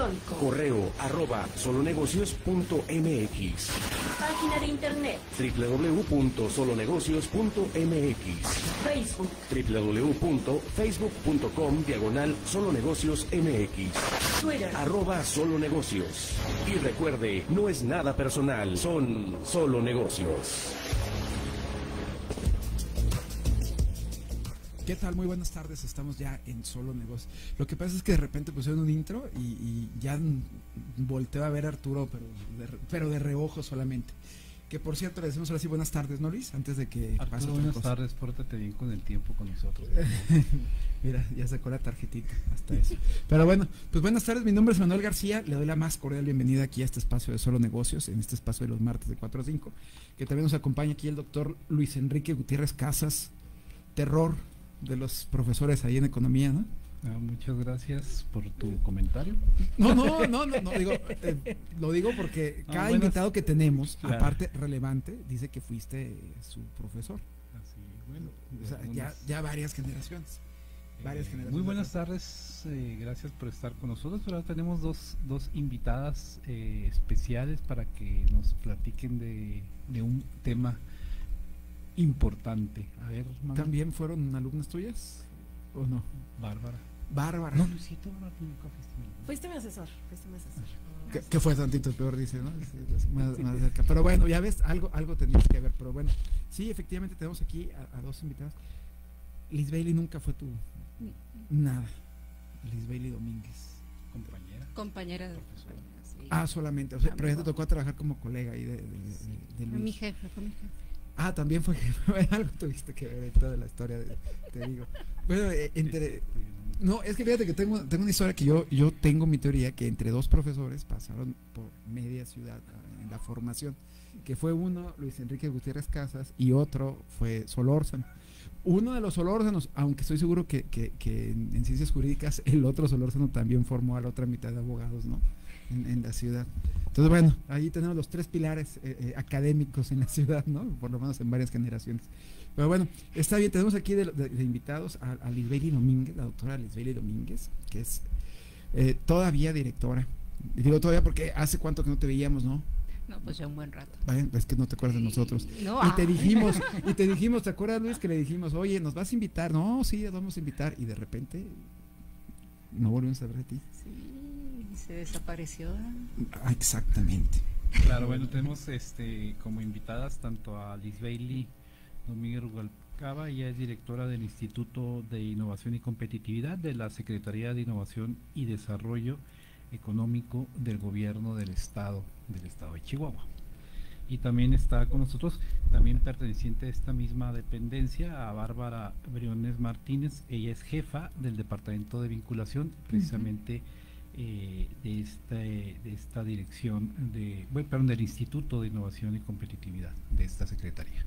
electrónico. Correo @solonegocios.mx. Página de internet. www.solonegocios.mx. Facebook. www.facebook.com/solonegociosmx. Twitter. @solonegocios. Y recuerde, no es nada personal, son solo negocios. ¿Qué tal? Muy buenas tardes, estamos ya en Solo Negocios. Lo que pasa es que de repente pusieron un intro y ya volteo a ver a Arturo, pero de reojo solamente. Que por cierto, le decimos ahora sí buenas tardes, ¿no, Luis? Antes de que Arturo, pase otra buenas cosa. tardes, pórtate bien con el tiempo con nosotros. Mira, ya sacó la tarjetita, hasta eso. Pero bueno, pues buenas tardes, mi nombre es Manuel García, le doy la más cordial bienvenida aquí a este espacio de Solo Negocios, en este espacio de los martes de 4 a 5, que también nos acompaña aquí el doctor Luis Enrique Gutiérrez Casas, terror de los profesores ahí en economía, ¿no? Muchas gracias por tu comentario. No, digo, lo digo porque cada invitado que tenemos, claro, aparte relevante, dice que fuiste su profesor. Así, bueno, O sea, ya varias generaciones. Muy buenas tardes, gracias por estar con nosotros. Ahora tenemos dos invitadas especiales para que nos platiquen de un tema importante. A ver, Manuel. ¿También fueron alumnas tuyas o no? Bárbara. No, Luisito, nunca Fuiste mi asesor. Que fue tantito peor, dice, ¿no? Más cerca. Pero bueno, ya ves, algo tenías que ver. Pero bueno, sí, efectivamente tenemos aquí a dos invitadas. Liz Bailey nunca fue tu... Nada. Liz Bailey Domínguez. Compañera de profesora. Sí. Solamente, o sea, pero ya te tocó trabajar como colega ahí de Luis. Mi jefe, fue mi jefe. También fue algo tuviste que ver en toda la historia, te digo. Bueno, no, es que fíjate que tengo una historia que yo tengo mi teoría que entre dos profesores pasaron por media ciudad en la formación, que fue uno, Luis Enrique Gutiérrez Casas, y otro fue Solórzano. Uno de los Solórzanos, aunque estoy seguro que en ciencias jurídicas, el otro Solórzano también formó a la otra mitad de abogados, ¿no? En la ciudad. Entonces, bueno, ahí tenemos los tres pilares académicos en la ciudad, ¿no? Por lo menos en varias generaciones. Pero bueno, está bien, tenemos aquí de invitados a Liz Bailey Domínguez, la doctora Liz Bailey Domínguez, que es todavía directora. Digo todavía porque hace cuánto que no te veíamos, ¿no? No, pues ya un buen rato. Es que no te acuerdas de nosotros. No, y te dijimos, ¿te acuerdas, Luis, que le dijimos, oye, ¿nos vas a invitar? No, sí, nos vamos a invitar. Y de repente no volvimos a saber de ti. Sí, se desapareció. Exactamente. Claro, bueno, tenemos como invitadas tanto a Liz Bailey Domínguez Rubalcaba, ella es directora del Instituto de Innovación y Competitividad de la Secretaría de Innovación y Desarrollo Económico del Gobierno del Estado de Chihuahua. Y también está con nosotros, también perteneciente a esta misma dependencia, a Bárbara Briones Martínez. Ella es jefa del Departamento de Vinculación, precisamente de esta dirección, del Instituto de Innovación y Competitividad de esta Secretaría.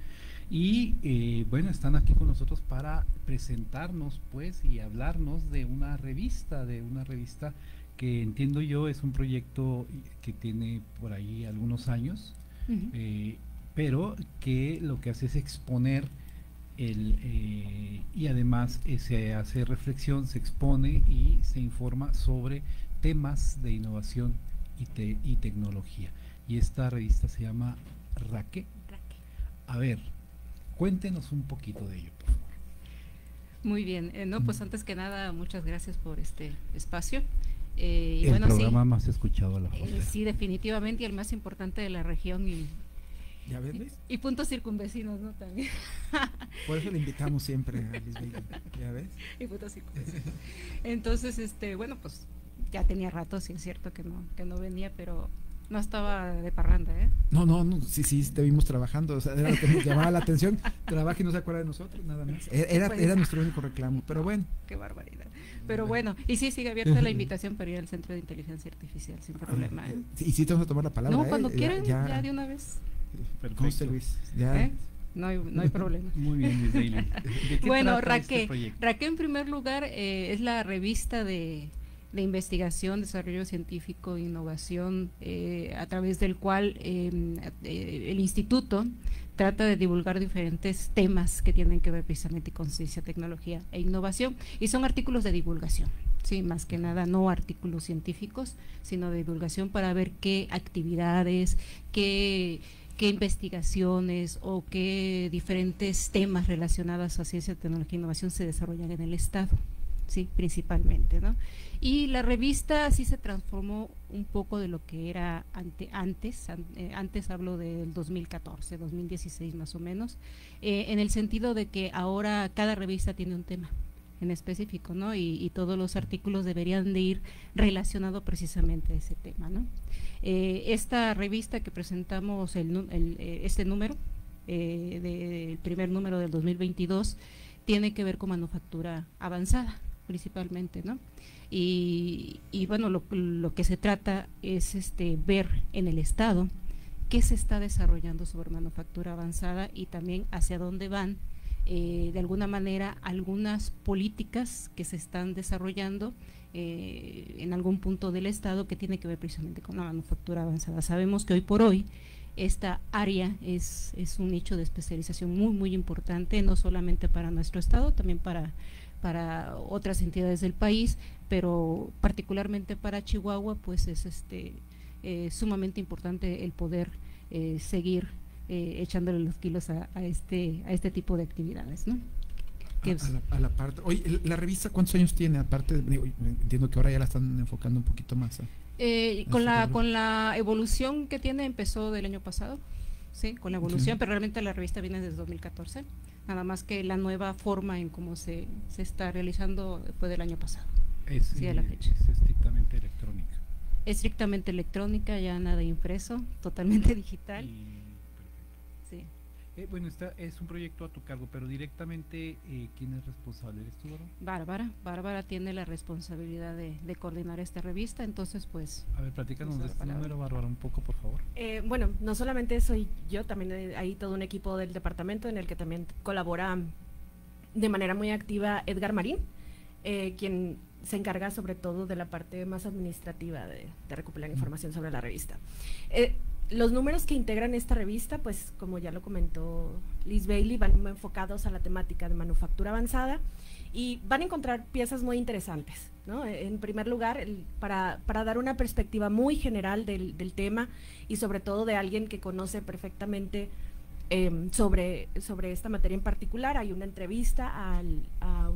Y bueno, están aquí con nosotros para presentarnos, pues, y hablarnos de una revista que entiendo yo es un proyecto que tiene por ahí algunos años, pero que lo que hace es exponer y además se hace reflexión, se expone y se informa sobre temas de innovación y tecnología. Y esta revista se llama Raque. A ver, cuéntenos un poquito de ello, por favor. Muy bien, pues antes que nada, muchas gracias por este espacio. El bueno, programa sí, más escuchado a la frontera. sí, definitivamente, y el más importante de la región ¿Ya ves, Luis? y puntos circunvecinos, ¿no? También. Por eso le invitamos siempre a Liz Bailey, ¿ya ves? Y puntos circunvecinos. Entonces, bueno, pues ya tenía rato, sí es cierto que no venía, pero no estaba de parranda, ¿eh? No, sí, te vimos trabajando, o sea, era lo que nos llamaba la atención, trabaja y no se acuerda de nosotros, nada más. Era nuestro único reclamo, pero bueno. Qué barbaridad. Pero bueno, y sí, sigue abierta la invitación para ir al Centro de Inteligencia Artificial, sin problema, ¿eh? Y sí te vamos a tomar la palabra. No, cuando quieran, ya de una vez. ¿Cómo está, Luis? Ya. No hay problema. Muy bien, Liz Bailey. Bueno, Raque en primer lugar es la revista de investigación, desarrollo científico e innovación, a través del cual el instituto trata de divulgar diferentes temas que tienen que ver precisamente con ciencia, tecnología e innovación, y son artículos de divulgación. Sí, más que nada, no artículos científicos, sino de divulgación para ver qué actividades, qué investigaciones o qué diferentes temas relacionados a ciencia, tecnología e innovación se desarrollan en el Estado, sí, principalmente, ¿no? Y la revista sí se transformó un poco de lo que era antes hablo del 2014, 2016 más o menos, en el sentido de que ahora cada revista tiene un tema en específico, ¿no? Y todos los artículos deberían de ir relacionados precisamente a ese tema, ¿no? Esta revista que presentamos, este número, el primer número del 2022, tiene que ver con manufactura avanzada, principalmente, ¿no? Y bueno, lo que se trata es ver en el Estado qué se está desarrollando sobre manufactura avanzada y también hacia dónde van de alguna manera algunas políticas que se están desarrollando en algún punto del Estado que tiene que ver precisamente con la manufactura avanzada. Sabemos que hoy por hoy esta área es un nicho de especialización muy importante, no solamente para nuestro Estado, también para otras entidades del país, pero particularmente para Chihuahua, pues es sumamente importante el poder seguir echándole los kilos a este tipo de actividades, ¿no? A la parte. Oye, ¿la revista cuántos años tiene? Aparte, entiendo que ahora ya la están enfocando un poquito más. Con la evolución que tiene, empezó del año pasado, sí, con la evolución, pero realmente la revista viene desde 2014, nada más que la nueva forma en cómo se está realizando fue del año pasado. Sí, a la fecha. Es estrictamente electrónica. Estrictamente electrónica, ya nada impreso, totalmente digital. Sí. Bueno, es un proyecto a tu cargo, pero directamente, ¿quién es responsable? ¿Eres tú, Bárbara? Bárbara tiene la responsabilidad de coordinar esta revista, entonces pues… A ver, platícanos de este número, Bárbara, un poco, por favor. Bueno, no solamente soy yo, también hay todo un equipo del departamento en el que también colabora de manera muy activa Edgar Marín, quien se encarga sobre todo de la parte más administrativa de recopilar información sobre la revista. Los números que integran esta revista, pues como ya lo comentó Liz Bailey, van enfocados a la temática de manufactura avanzada y van a encontrar piezas muy interesantes, ¿no? En primer lugar, para dar una perspectiva muy general del tema y sobre todo de alguien que conoce perfectamente sobre esta materia en particular, hay una entrevista a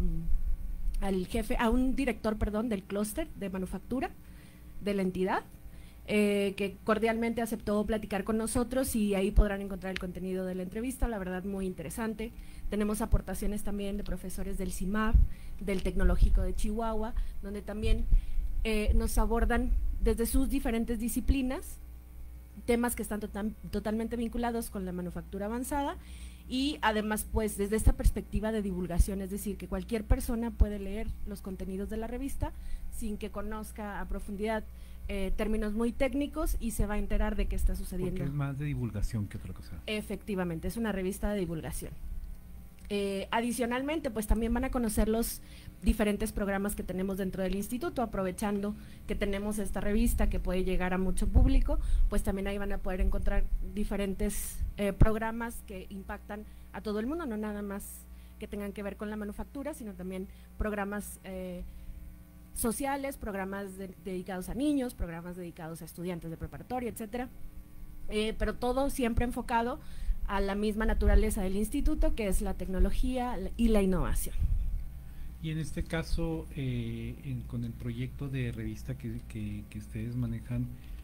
un director, perdón, del clúster de manufactura de la entidad, que cordialmente aceptó platicar con nosotros y ahí podrán encontrar el contenido de la entrevista, la verdad muy interesante. Tenemos aportaciones también de profesores del CIMAP, del Tecnológico de Chihuahua, donde también nos abordan desde sus diferentes disciplinas temas que están totalmente vinculados con la manufactura avanzada y además pues desde esta perspectiva de divulgación, es decir, que cualquier persona puede leer los contenidos de la revista sin que conozca a profundidad términos muy técnicos y se va a enterar de qué está sucediendo. Porque es más de divulgación que otra cosa. Efectivamente, es una revista de divulgación. Adicionalmente, pues también van a conocer los diferentes programas que tenemos dentro del instituto, aprovechando que tenemos esta revista que puede llegar a mucho público, pues también ahí van a poder encontrar diferentes programas que impactan a todo el mundo, no nada más que tengan que ver con la manufactura, sino también programas sociales, programas dedicados a niños, programas dedicados a estudiantes de preparatoria, etcétera, pero todo siempre enfocado a la misma naturaleza del instituto, que es la tecnología y la innovación. Y en este caso, con el proyecto de revista que ustedes manejan,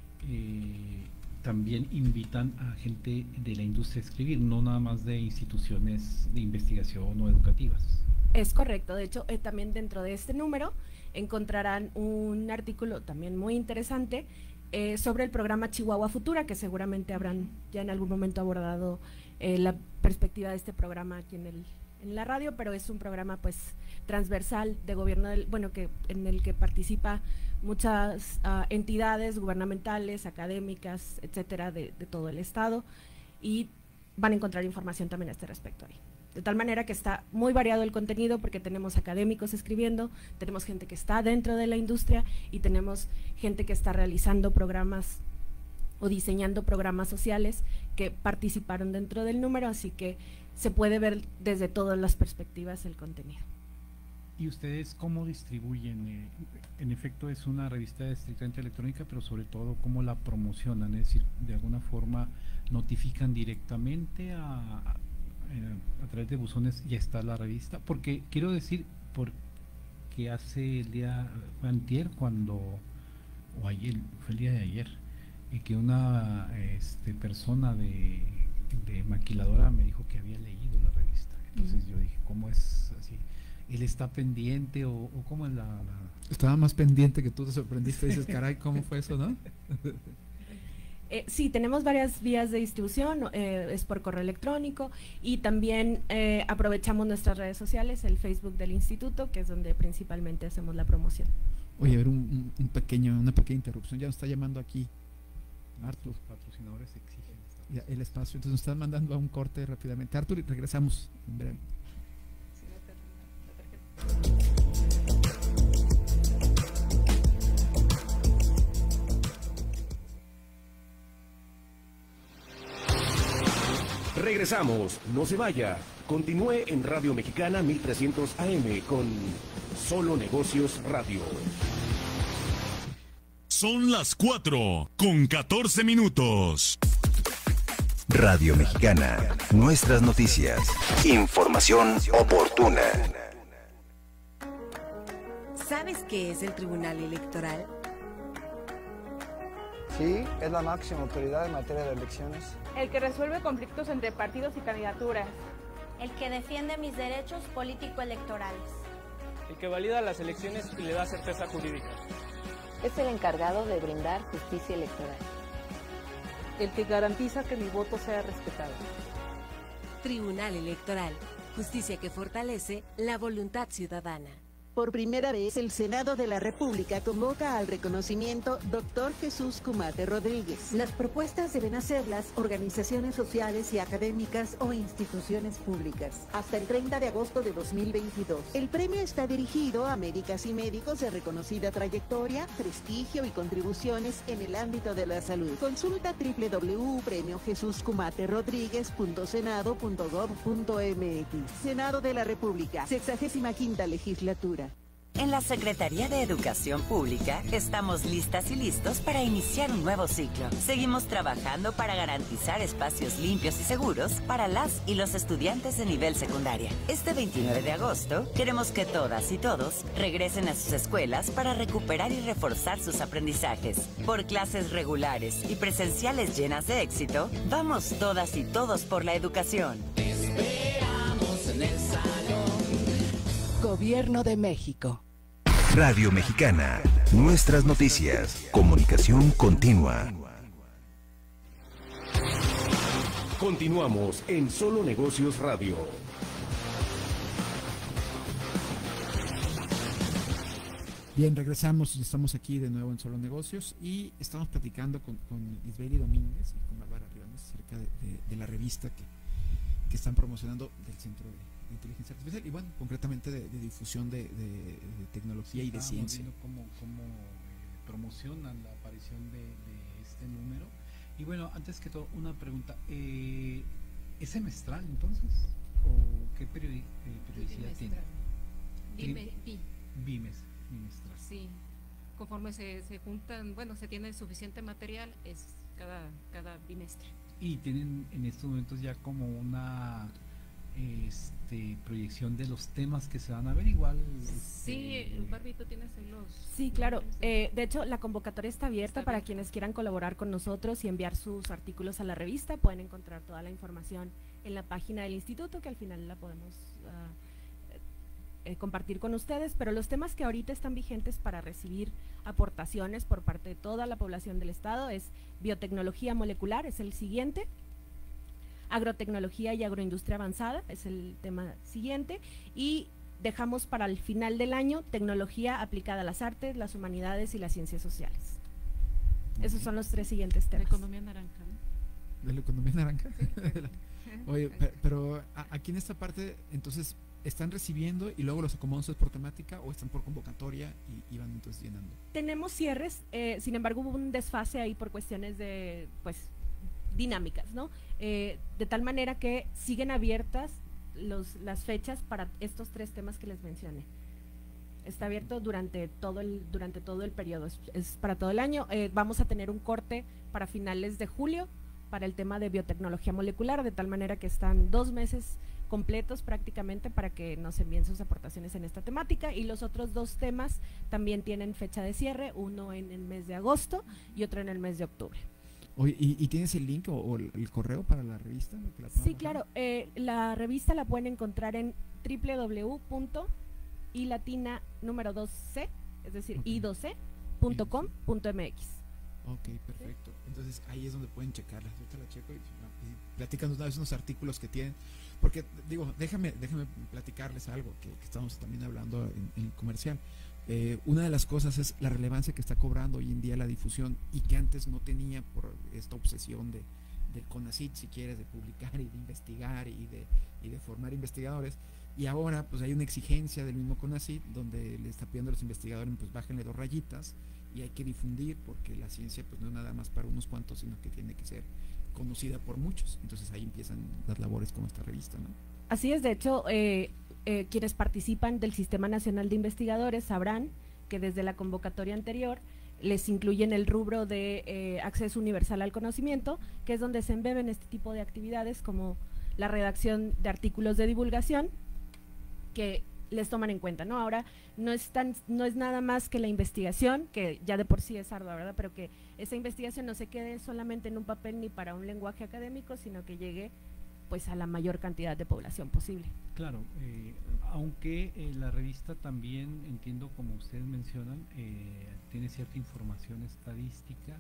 también invitan a gente de la industria a escribir, no nada más de instituciones de investigación o educativas. Es correcto, de hecho también dentro de este número encontrarán un artículo también muy interesante sobre el programa Chihuahua Futura, que seguramente habrán ya en algún momento abordado la perspectiva de este programa aquí en la radio, pero es un programa pues transversal de gobierno, en el que participa muchas entidades gubernamentales, académicas, etcétera, de todo el estado, y van a encontrar información también a este respecto ahí. De tal manera que está muy variado el contenido porque tenemos académicos escribiendo, tenemos gente que está dentro de la industria y tenemos gente que está realizando programas o diseñando programas sociales que participaron dentro del número, así que se puede ver desde todas las perspectivas el contenido. ¿Y ustedes cómo distribuyen? En efecto es una revista estrictamente electrónica, pero sobre todo cómo la promocionan, es decir, de alguna forma notifican directamente a través de buzones, ya está la revista, porque quiero decir, porque hace el día, antier, o ayer, fue el día de ayer, y que una persona de maquiladora me dijo que había leído la revista, entonces yo dije, ¿cómo es así? ¿Él está pendiente o cómo es la...? Estaba más pendiente que tú, te sorprendiste, dices, caray, ¿cómo fue eso, no? Sí, tenemos varias vías de distribución, es por correo electrónico y también aprovechamos nuestras redes sociales, el Facebook del instituto, que es donde principalmente hacemos la promoción. Oye, a ver, una pequeña interrupción, ya nos está llamando aquí Artur. Los patrocinadores exigen ya, el espacio, entonces nos están mandando a un corte rápidamente. Artur, y regresamos en breve. Regresamos, no se vaya. Continúe en Radio Mexicana 1300 AM con Solo Negocios Radio. Son las 4:14. Radio Mexicana, nuestras noticias. Información oportuna. ¿Sabes qué es el Tribunal Electoral? Sí, es la máxima autoridad en materia de elecciones. El que resuelve conflictos entre partidos y candidaturas. El que defiende mis derechos político-electorales. El que valida las elecciones y le da certeza jurídica. Es el encargado de brindar justicia electoral. El que garantiza que mi voto sea respetado. Tribunal Electoral, justicia que fortalece la voluntad ciudadana. Por primera vez, el Senado de la República convoca al reconocimiento Dr. Jesús Kumate Rodríguez. Las propuestas deben hacerlas organizaciones sociales y académicas o instituciones públicas. Hasta el 30 de agosto de 2022. El premio está dirigido a médicas y médicos de reconocida trayectoria, prestigio y contribuciones en el ámbito de la salud. Consulta www.premiojesuskumaterodriguez.senado.gov.mx. Senado de la República, 65ª legislatura. En la Secretaría de Educación Pública estamos listas y listos para iniciar un nuevo ciclo. Seguimos trabajando para garantizar espacios limpios y seguros para las y los estudiantes de nivel secundaria. Este 29 de agosto queremos que todas y todos regresen a sus escuelas para recuperar y reforzar sus aprendizajes. Por clases regulares y presenciales llenas de éxito, vamos todas y todos por la educación. Te esperamos en el salón. Gobierno de México. Radio Mexicana, nuestras noticias, comunicación continua. Continuamos en Solo Negocios Radio. Bien, regresamos, estamos aquí de nuevo en Solo Negocios y estamos platicando con Lisbeli Domínguez y con Bárbara Riones acerca de la revista que están promocionando del Centro de Inteligencia Artificial y bueno, concretamente de difusión de tecnología y de ciencia. Cómo promocionan la aparición de este número. Y bueno, antes que todo, una pregunta. ¿Es semestral entonces? ¿O qué periodicidad tiene? Bimestral. Sí, conforme se juntan, bueno, se tiene suficiente material, es cada bimestre. Y tienen en estos momentos ya como una proyección de los temas que se van a ver igual. Sí, Barbie, tú tienes ahí los... Sí, claro. De hecho, la convocatoria está abierta para quienes quieran colaborar con nosotros y enviar sus artículos a la revista. Pueden encontrar toda la información en la página del instituto, que al final la podemos compartir con ustedes, pero los temas que ahorita están vigentes para recibir aportaciones por parte de toda la población del estado es biotecnología molecular, es el siguiente. Agrotecnología y agroindustria avanzada es el tema siguiente y dejamos para el final del año tecnología aplicada a las artes, las humanidades y las ciencias sociales. Esos son los tres siguientes temas. La economía naranja, ¿no? ¿De la economía naranja? Sí. Oye, pero aquí en esta parte, entonces, ¿están recibiendo y luego los acomodan por temática o están por convocatoria y van entonces llenando? Tenemos cierres, sin embargo hubo un desfase ahí por cuestiones de, pues, dinámicas, ¿no? De tal manera que siguen abiertas las fechas para estos tres temas que les mencioné. Está abierto durante todo el periodo, es para todo el año. Vamos a tener un corte para finales de julio para el tema de biotecnología molecular, de tal manera que están 2 meses completos prácticamente para que nos envíen sus aportaciones en esta temática, y los otros 2 temas también tienen fecha de cierre, uno en el mes de agosto y otro en el mes de octubre. Oye, ¿y tienes el link o el correo para la revista? Sí, claro, la revista la pueden encontrar en www.ilatina número 2c, es decir, i2c.com.mx. Ok, perfecto. Entonces ahí es donde pueden checarla. Ahorita la checo y platícanos una vez unos artículos que tienen. Porque, digo, déjame platicarles algo que estamos también hablando en el comercial. Una de las cosas es la relevancia que está cobrando hoy en día la difusión y que antes no tenía por esta obsesión del CONACYT, si quieres, de publicar y de investigar y de formar investigadores. Y ahora pues hay una exigencia del mismo CONACYT donde le está pidiendo a los investigadores, pues bájenle 2 rayitas y hay que difundir, porque la ciencia pues no es nada más para unos cuantos, sino que tiene que ser conocida por muchos. Entonces ahí empiezan las labores con esta revista, ¿no? Así es, de hecho, quienes participan del Sistema Nacional de Investigadores sabrán que desde la convocatoria anterior les incluyen el rubro de acceso universal al conocimiento, que es donde se embeben este tipo de actividades como la redacción de artículos de divulgación que les toman en cuenta, ¿no? Ahora no es nada más que la investigación, que ya de por sí es ardua, ¿verdad? Pero que esa investigación no se quede solamente en un papel ni para un lenguaje académico, sino que llegue pues a la mayor cantidad de población posible. Claro, aunque la revista también, entiendo como ustedes mencionan, tiene cierta información estadística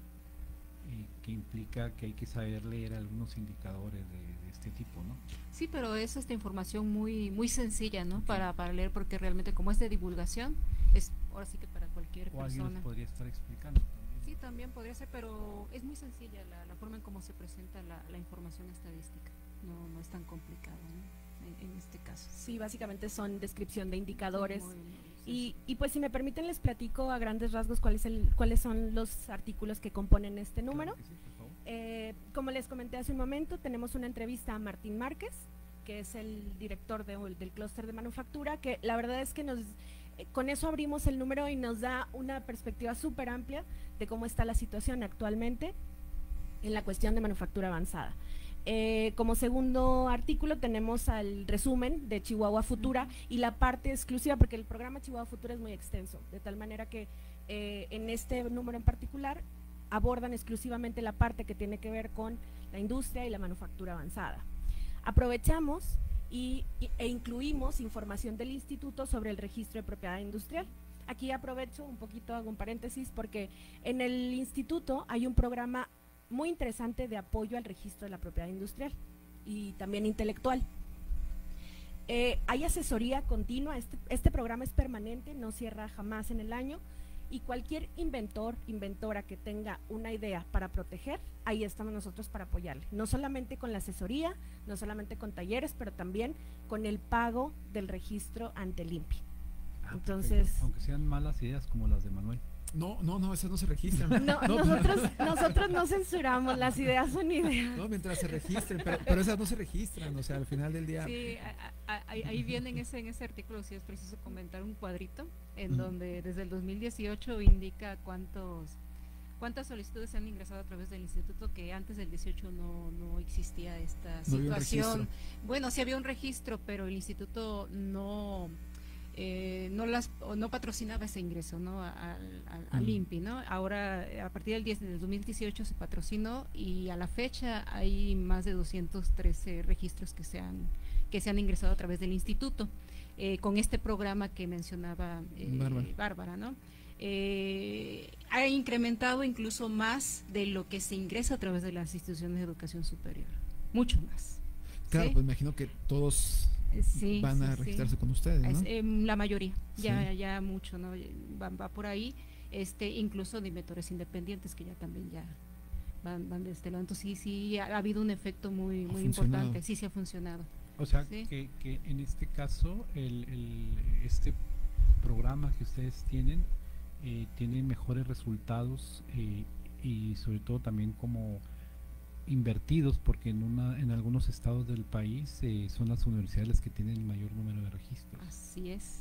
que implica que hay que saber leer algunos indicadores de este tipo, ¿no? Sí, pero es esta información muy sencilla, ¿no? Okay. Para leer, porque realmente como es de divulgación, es ahora sí que para cualquier persona. Alguien nos podría estar explicando también. Sí, también podría ser, pero es muy sencilla la forma en cómo se presenta la información estadística. No es tan complicado, ¿no? En este caso. Sí, básicamente son descripción de indicadores. Y pues si me permiten les platico a grandes rasgos cuáles son los artículos que componen este número. Claro que sí, por favor. Como les comenté hace un momento, tenemos una entrevista a Martín Márquez, que es el director del clúster de manufactura, que la verdad es que con eso abrimos el número y nos da una perspectiva súper amplia de cómo está la situación actualmente en la cuestión de manufactura avanzada. Como segundo artículo tenemos al resumen de Chihuahua Futura y la parte exclusiva, porque el programa Chihuahua Futura es muy extenso, de tal manera que en este número en particular abordan exclusivamente la parte que tiene que ver con la industria y la manufactura avanzada. Aprovechamos e incluimos información del instituto sobre el registro de propiedad industrial. Aquí aprovecho un poquito, hago un paréntesis, porque en el instituto hay un programa muy interesante de apoyo al registro de la propiedad industrial y también intelectual. Hay asesoría continua, este programa es permanente, no cierra jamás en el año, y cualquier inventora que tenga una idea para proteger, ahí estamos nosotros para apoyarle, no solamente con la asesoría, no solamente con talleres, pero también con el pago del registro ante el INPI. Entonces, aunque sean malas ideas como las de Manuel. No, esas no se registran. No, nosotros no censuramos, las ideas son ideas. No, mientras se registren, pero esas no se registran, o sea, al final del día. Sí, ahí viene en ese artículo, sí es preciso comentar un cuadrito en donde desde el 2018 indica cuántas solicitudes se han ingresado a través del instituto, que antes del 18 no existía esta situación. Bueno, sí había un registro, pero el instituto no patrocinaba ese ingreso, ¿no? al INPI, ¿no? Ahora, a partir del 2018 se patrocinó y a la fecha hay más de 213 registros que se han ingresado a través del instituto, con este programa que mencionaba Bárbara, ¿no? Ha incrementado incluso más de lo que se ingresa a través de las instituciones de educación superior, mucho más. Claro, ¿sí? Pues imagino que todos van a registrarse con ustedes, ¿no? La mayoría, ya mucho, ¿no? Va por ahí, incluso de inventores independientes que ya también van de este lado. Entonces sí ha habido un efecto muy importante, sí ha funcionado. O sea, ¿sí? que en este caso este programa que ustedes tienen tiene mejores resultados y sobre todo también como invertidos, porque en algunos estados del país son las universidades las que tienen el mayor número de registros. Así es.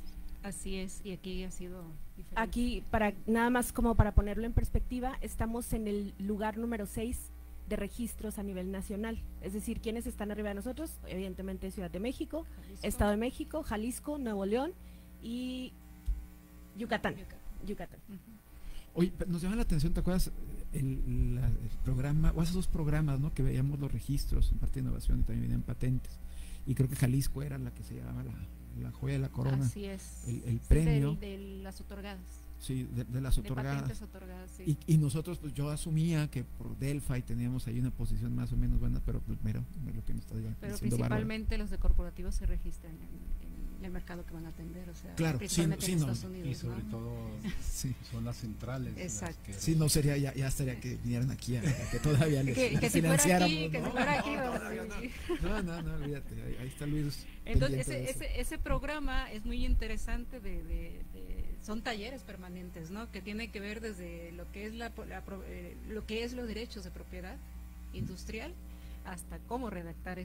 Así es, y aquí ha sido diferente. Aquí, nada más como para ponerlo en perspectiva, estamos en el lugar número 6 de registros a nivel nacional. Es decir, ¿quiénes están arriba de nosotros? Evidentemente Ciudad de México, Jalisco. Estado de México, Jalisco, Nuevo León y Yucatán. Oye, nos llama la atención, ¿te acuerdas el programa, o esos dos programas, ¿no? Que veíamos los registros en parte de innovación y también venían patentes, y creo que Jalisco era la que se llamaba la joya de la corona. Así es. El premio. De las otorgadas. Sí, de las otorgadas. De patentes otorgadas, sí. Y nosotros, pues yo asumía que por Delphi teníamos ahí una posición más o menos buena, pero primero lo que me está diciendo. Pero principalmente los de corporativos se registran en el mercado que van a atender, o sea, claro, principalmente en Estados Unidos, y sobre todo son las centrales. Exacto. Las que sí, no sería, ya estaría que vinieran aquí a que todavía les que financiáramos. Si fuera aquí, no, olvídate, ahí está Luis. Entonces, ese programa es muy interesante son talleres permanentes, ¿no? Que tiene que ver desde lo que es lo que es los derechos de propiedad industrial hasta cómo redactar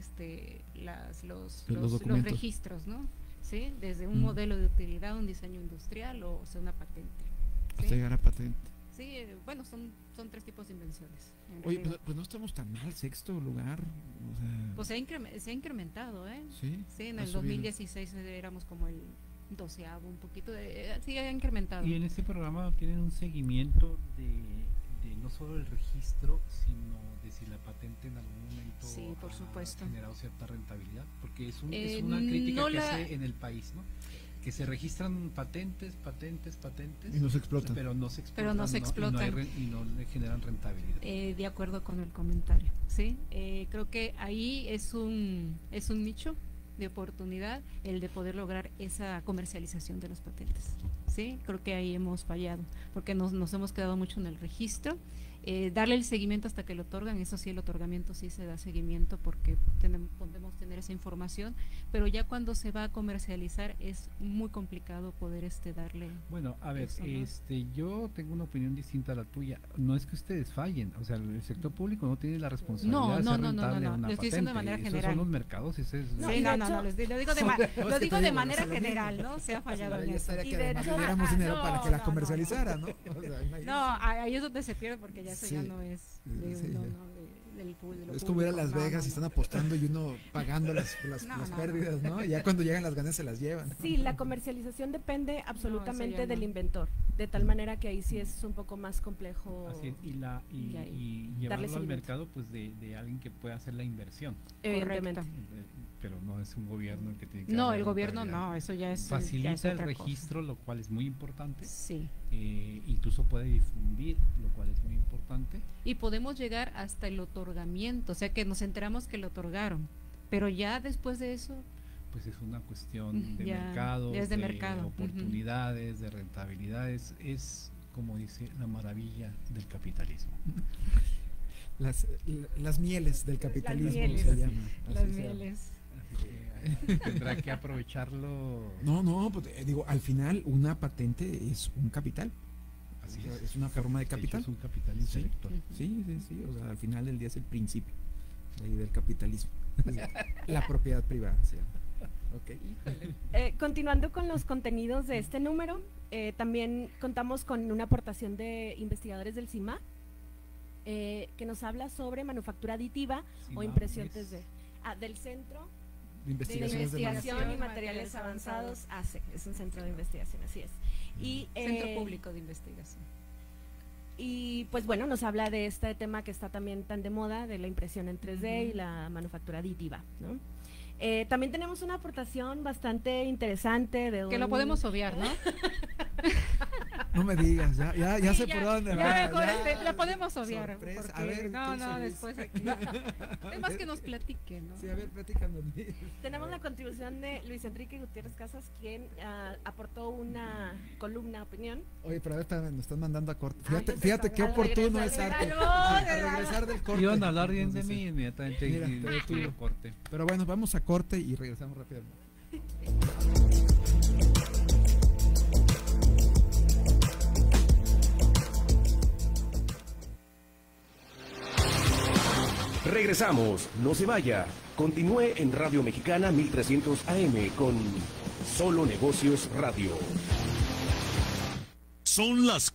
los registros, ¿no? ¿Sí? Desde un modelo de utilidad, un diseño industrial o sea una patente. ¿Sí? Hasta llegar a patente. Sí, bueno, son 3 tipos de invenciones. Oye, pues no estamos tan mal, 6º lugar. O sea, pues se ha incrementado, ¿eh? Sí, en el 2016 éramos como el 12º, un poquito, sí ha incrementado. Y en este programa tienen un seguimiento de no solo el registro, sino de si la patente en algún momento por supuesto. Ha generado cierta rentabilidad, porque es una crítica que hace en el país, ¿no? Que se registran patentes y no se explotan, pero no se explotan, y no le generan rentabilidad. De acuerdo con el comentario, sí, creo que ahí es un nicho de oportunidad el de poder lograr esa comercialización de las patentes. Sí, creo que ahí hemos fallado, porque nos hemos quedado mucho en el registro, darle el seguimiento hasta que lo otorgan, eso sí, el otorgamiento sí se da seguimiento porque podemos tener esa información, pero ya cuando se va a comercializar es muy complicado poder darle. Bueno, a ver, eso, ¿no? Yo tengo una opinión distinta a la tuya. No es que ustedes fallen, o sea, el sector público no tiene la responsabilidad de ser rentable una lo estoy diciendo de manera general. Esos son los mercados, ese es... lo digo de manera general, ¿no? Se ha fallado en eso. Y de hecho, tuviéramos dinero para que la comercializara, ¿no? Ahí es donde se pierde porque ya eso ya no es del público. Es como ir a Las Vegas y están apostando y uno pagando las pérdidas, ¿no? Y ya cuando llegan las ganas se las llevan. Sí, la comercialización depende absolutamente del inventor, de tal manera que ahí sí es un poco más complejo. Así es, y llevarlo al mercado pues de alguien que pueda hacer la inversión. Evidentemente. Pero no es un gobierno el que tiene que... No, el gobierno no, eso ya es... Facilita el registro, lo cual es muy importante. Sí. Incluso puede difundir, lo cual es muy importante. Y podemos llegar hasta el otorgamiento, o sea que nos enteramos que lo otorgaron, pero ya después de eso... Pues es una cuestión de mercado, de oportunidades, de rentabilidades, es como dice la maravilla del capitalismo. Las mieles del capitalismo se llama. Las mieles. Tendrá que aprovecharlo. No, pues, digo, al final una patente es un capital. Así es una forma de capital. Es un capital intelectual. Sí, o sea, al final del día es el principio del capitalismo. La propiedad privada, ¿sí? Continuando con los contenidos de este número, también contamos con una aportación de investigadores del CIMA, que nos habla sobre manufactura aditiva o impresión 3D. Del Centro de Investigación y Materiales Avanzados, ACE, es un centro de investigación, así es. Centro Público de Investigación. Y pues bueno, nos habla de este tema que está también tan de moda, de la impresión en 3D y la manufactura aditiva, ¿no? También tenemos una aportación bastante interesante de que lo podemos obviar, ¿no? No me digas, ya sé por dónde va. La podemos obviar. Porque, a ver, después aquí. Es más que nos platiquen, ¿no? Sí, a ver, platícanos. Tenemos la contribución de Luis Enrique Gutiérrez Casas, quien aportó una columna opinión. Oye, pero a ver, nos están mandando a corte. Fíjate qué oportuno es arte. A regresar del corte. Iban a hablar bien de mí inmediatamente. Mira, corte. Pero bueno, vamos a corte y regresamos rápidamente. Regresamos, no se vaya. Continúe en Radio Mexicana 1300 AM con Solo Negocios Radio. Son las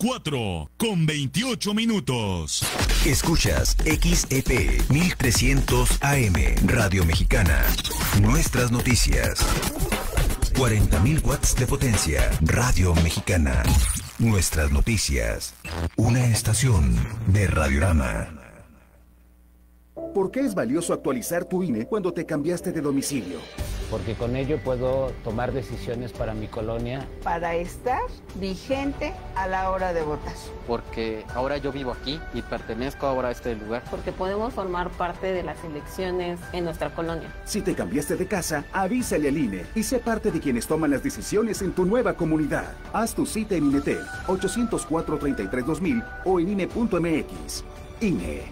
4:28. Escuchas XEP 1300 AM, Radio Mexicana. Nuestras noticias. 40.000 watts de potencia. Radio Mexicana. Nuestras noticias. Una estación de Radiorama. ¿Por qué es valioso actualizar tu INE cuando te cambiaste de domicilio? Porque con ello puedo tomar decisiones para mi colonia. Para estar vigente a la hora de votar. Porque ahora yo vivo aquí y pertenezco ahora a este lugar. Porque podemos formar parte de las elecciones en nuestra colonia. Si te cambiaste de casa, avísale al INE y sé parte de quienes toman las decisiones en tu nueva comunidad. Haz tu cita en INETEL 804-33-2000 o en INE.mx. INE.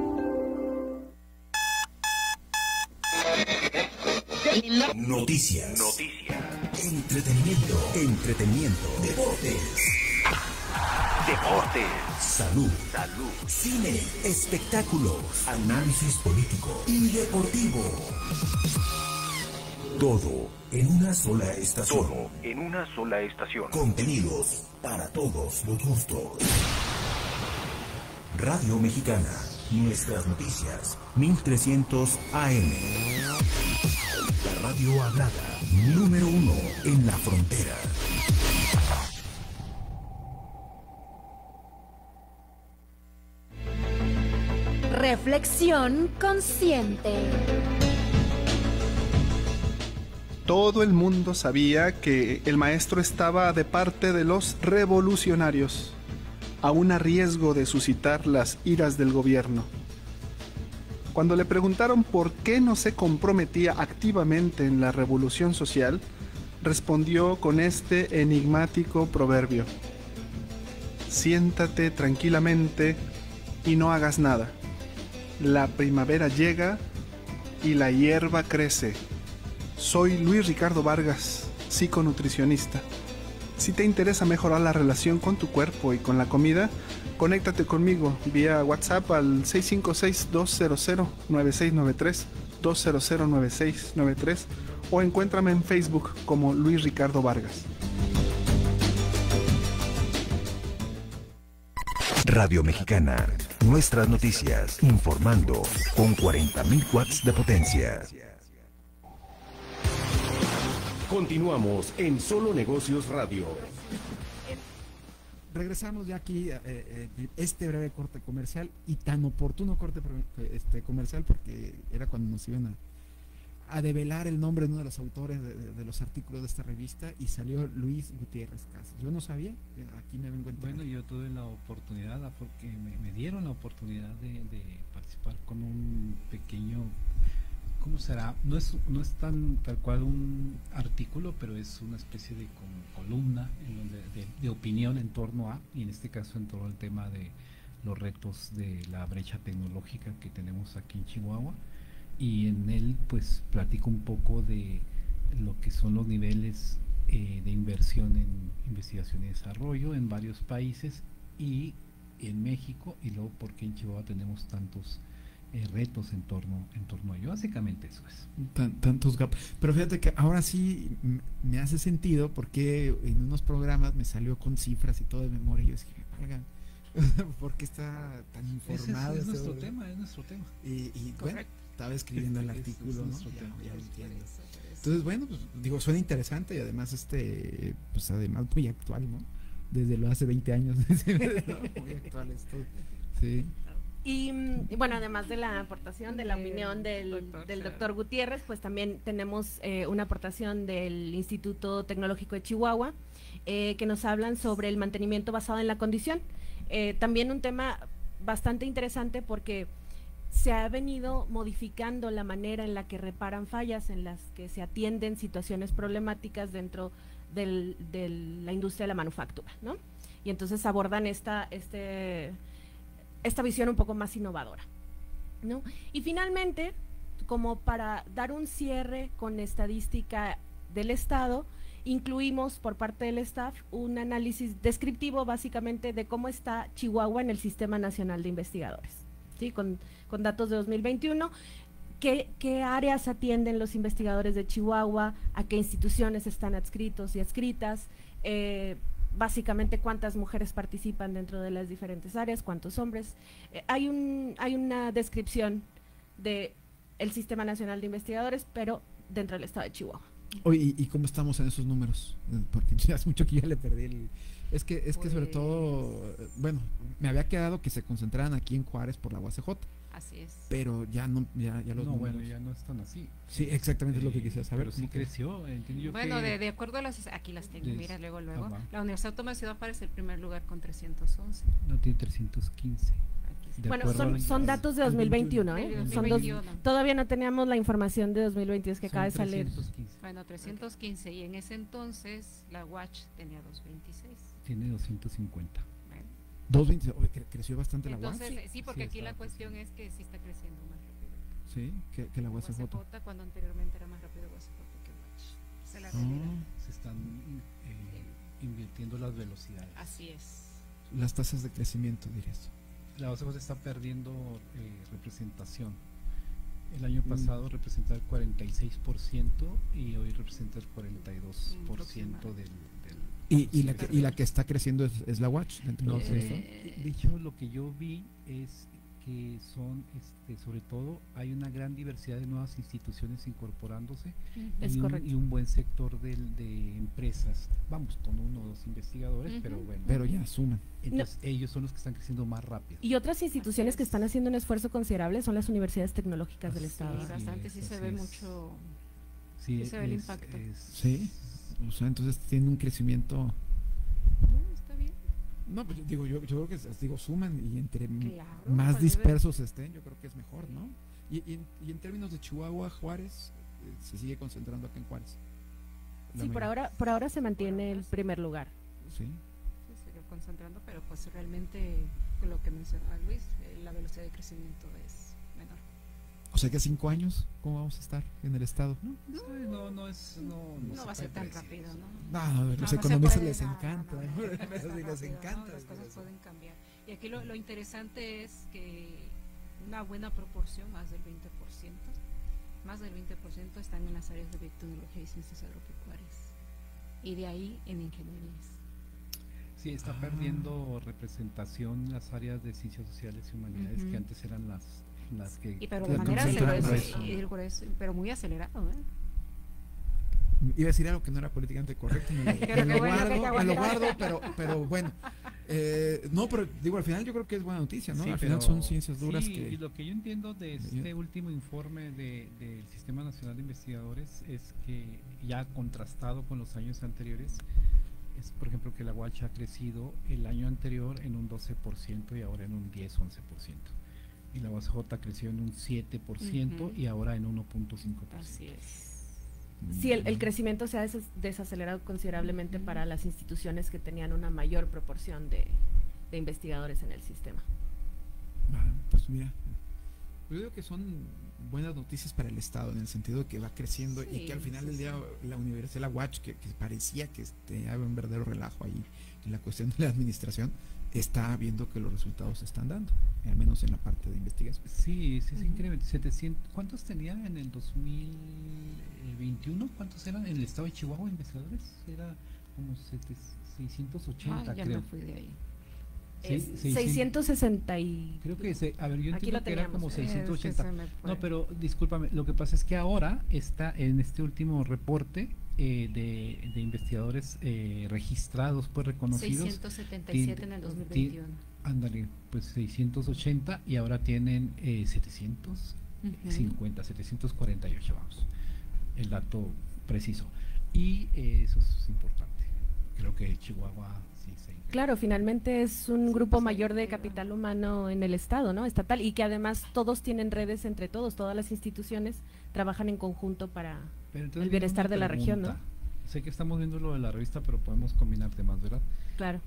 Noticias. Entretenimiento. Deportes. Salud. Cine. Espectáculos. Análisis político y deportivo. Todo en una sola estación. Contenidos para todos los gustos. Radio Mexicana. Nuestras noticias. 1300 AM. La radio hablada. Número 1 en la frontera. Reflexión consciente. Todo el mundo sabía que el maestro estaba de parte de los revolucionarios, aún a riesgo de suscitar las iras del gobierno. Cuando le preguntaron por qué no se comprometía activamente en la revolución social, respondió con este enigmático proverbio: siéntate tranquilamente y no hagas nada. La primavera llega y la hierba crece. Soy Luis Ricardo Vargas, psiconutricionista. Si te interesa mejorar la relación con tu cuerpo y con la comida, conéctate conmigo vía WhatsApp al 656-200-9693, 200-9693, o encuéntrame en Facebook como Luis Ricardo Vargas. Radio Mexicana. Nuestras noticias. Informando con 40.000 watts de potencia. Continuamos en Solo Negocios Radio. Regresamos ya aquí este breve corte comercial, y tan oportuno corte comercial porque era cuando nos iban a develar el nombre de uno de los autores de los artículos de esta revista, y salió Luis Gutiérrez Casas. Yo no sabía, aquí me vengo a enterar. Bueno, yo tuve la oportunidad, porque me dieron la oportunidad de participar con un pequeño... ¿Cómo será? No es tan tal cual un artículo, pero es una especie de columna en donde, de opinión en torno a, y en este caso en todo el tema de los retos de la brecha tecnológica que tenemos aquí en Chihuahua, y en él pues platico un poco de lo que son los niveles de inversión en investigación y desarrollo en varios países y en México, y luego por qué en Chihuahua tenemos tantos retos en torno a ello. Básicamente eso es. Tantos gaps. Pero fíjate que ahora sí me hace sentido, porque en unos programas me salió con cifras y todo de memoria, y yo dije, ¿por qué está tan informado? Es nuestro tema. Y bueno, estaba escribiendo el artículo, ¿no? Ya entiendo. Entonces, bueno, pues digo, suena interesante, y además pues además muy actual, ¿no? Desde lo hace 20 años, muy actual esto. Sí. Y bueno, además de la aportación, de la opinión del doctor Gutiérrez, pues también tenemos una aportación del Instituto Tecnológico de Chihuahua, que nos hablan sobre el mantenimiento basado en la condición. También un tema bastante interesante, porque se ha venido modificando la manera en la que reparan fallas, en las que se atienden situaciones problemáticas dentro de la industria de la manufactura, ¿no? Y entonces abordan esta visión un poco más innovadora, ¿no? Y finalmente, como para dar un cierre con estadística del Estado, incluimos por parte del staff un análisis descriptivo básicamente de cómo está Chihuahua en el Sistema Nacional de Investigadores. ¿sí? Con datos de 2021. ¿Qué áreas atienden los investigadores de Chihuahua? ¿A qué instituciones están adscritos y adscritas? Básicamente, ¿cuántas mujeres participan dentro de las diferentes áreas? ¿Cuántos hombres? Hay una descripción del Sistema Nacional de Investigadores, pero dentro del estado de Chihuahua. Oye, ¿y cómo estamos en esos números? Porque ya hace mucho que ya le perdí Es que sobre todo, bueno, me había quedado que se concentraran aquí en Juárez por la UACJ. Así es. Pero ya los números. Bueno, ya no están así. Sí, exactamente es lo que quisiera saber. Pero sí creció, entiendo yo. Bueno, de acuerdo a las, aquí las tengo, mira, luego. La Universidad Autónoma de Ciudad Juárez es el primer lugar con 311. No, tiene 315. Bueno, son datos de 2021, ¿eh? 2021. Todavía no teníamos la información de 2022 que acaba de salir. 315. Bueno, 315, y en ese entonces la Watch tenía 226. Tiene 250. 220, creció bastante. Entonces, la UACJ. Sí, porque aquí la cuestión es que sí está creciendo más rápido. Sí, que la UACJ. Cuando anteriormente era más rápido UACJ que Watch. Se la realidad. Se están invirtiendo las velocidades. Así es. Las tasas de crecimiento, dirías. La UACJ está perdiendo representación. El año pasado representaba el 46% y hoy representa el 42% del y la que está creciendo es la Watch. De hecho, lo que yo vi es que son, sobre todo, hay una gran diversidad de nuevas instituciones incorporándose y un buen sector de empresas. Vamos, con 1 o 2 investigadores, pero bueno. Pero ya suman. Entonces, ellos son los que están creciendo más rápido. Y otras instituciones que están haciendo un esfuerzo considerable son las universidades tecnológicas del Estado. Sí, bastante, sí se ve mucho. Sí, se ve el impacto. Sí. O sea, entonces tiene un crecimiento. Está bien. No, pues yo creo que suman y entre más dispersos estén, yo creo que es mejor, ¿no? Y en términos de Chihuahua, Juárez se sigue concentrando acá en Juárez. Sí, por ahora se mantiene el primer lugar. Sí. Se sigue concentrando, pero pues realmente lo que mencionaba Luis, la velocidad de crecimiento es menor. O sea que 5 años, ¿cómo vamos a estar en el estado? No va a ser tan rápido, ¿no? A los economistas les encanta. Les encanta. Las cosas pueden cambiar. Y aquí lo interesante es que una buena proporción, más del 20% están en las áreas de biotecnología y ciencias agropecuarias. Y de ahí en ingenierías. Sí, está perdiendo representación las áreas de ciencias sociales y humanidades que antes eran las que. Pero de manera acelerada, pero muy acelerado, Iba a decir algo que no era políticamente correcto, me lo guardo, pero bueno. No, pero digo, al final yo creo que es buena noticia, ¿no? Sí, al final son ciencias duras que. Y lo que yo entiendo de este último informe del Sistema Nacional de Investigadores es que, ya contrastado con los años anteriores, es, por ejemplo, que la UACH ha crecido el año anterior en un 12% y ahora en un 10-11%. Y la UACJ creció en un 7% y ahora en 1.5%. Así es. Sí, el crecimiento se ha desacelerado considerablemente para las instituciones que tenían una mayor proporción de investigadores en el sistema. Pues mira, yo digo que son buenas noticias para el Estado, en el sentido de que va creciendo y que al final del día la Universidad, la UACH, que parecía que había un verdadero relajo ahí en la cuestión de la administración, está viendo que los resultados se están dando, al menos en la parte de investigación. Sí, es increíble. 700, ¿cuántos tenían en el 2021? ¿Cuántos eran en el estado de Chihuahua investigadores? Era como 680, ya creo. me fui de ahí. 660 y... Creo que, a ver, yo entiendo que era como 680. No, pero discúlpame, lo que pasa es que ahora está en este último reporte de investigadores registrados, pues reconocidos. 677 en el 2021. Ándale, pues 680 y ahora tienen 750, 748, vamos, el dato preciso. Y eso es importante. Creo que Chihuahua sí se incrementa. Claro, finalmente es un grupo mayor de capital humano en el estado, ¿no? Estatal, y que además todos tienen redes entre todas las instituciones trabajan en conjunto para el bienestar de la región, ¿no? Sé que estamos viendo lo de la revista, pero podemos combinar temas, ¿verdad? Claro.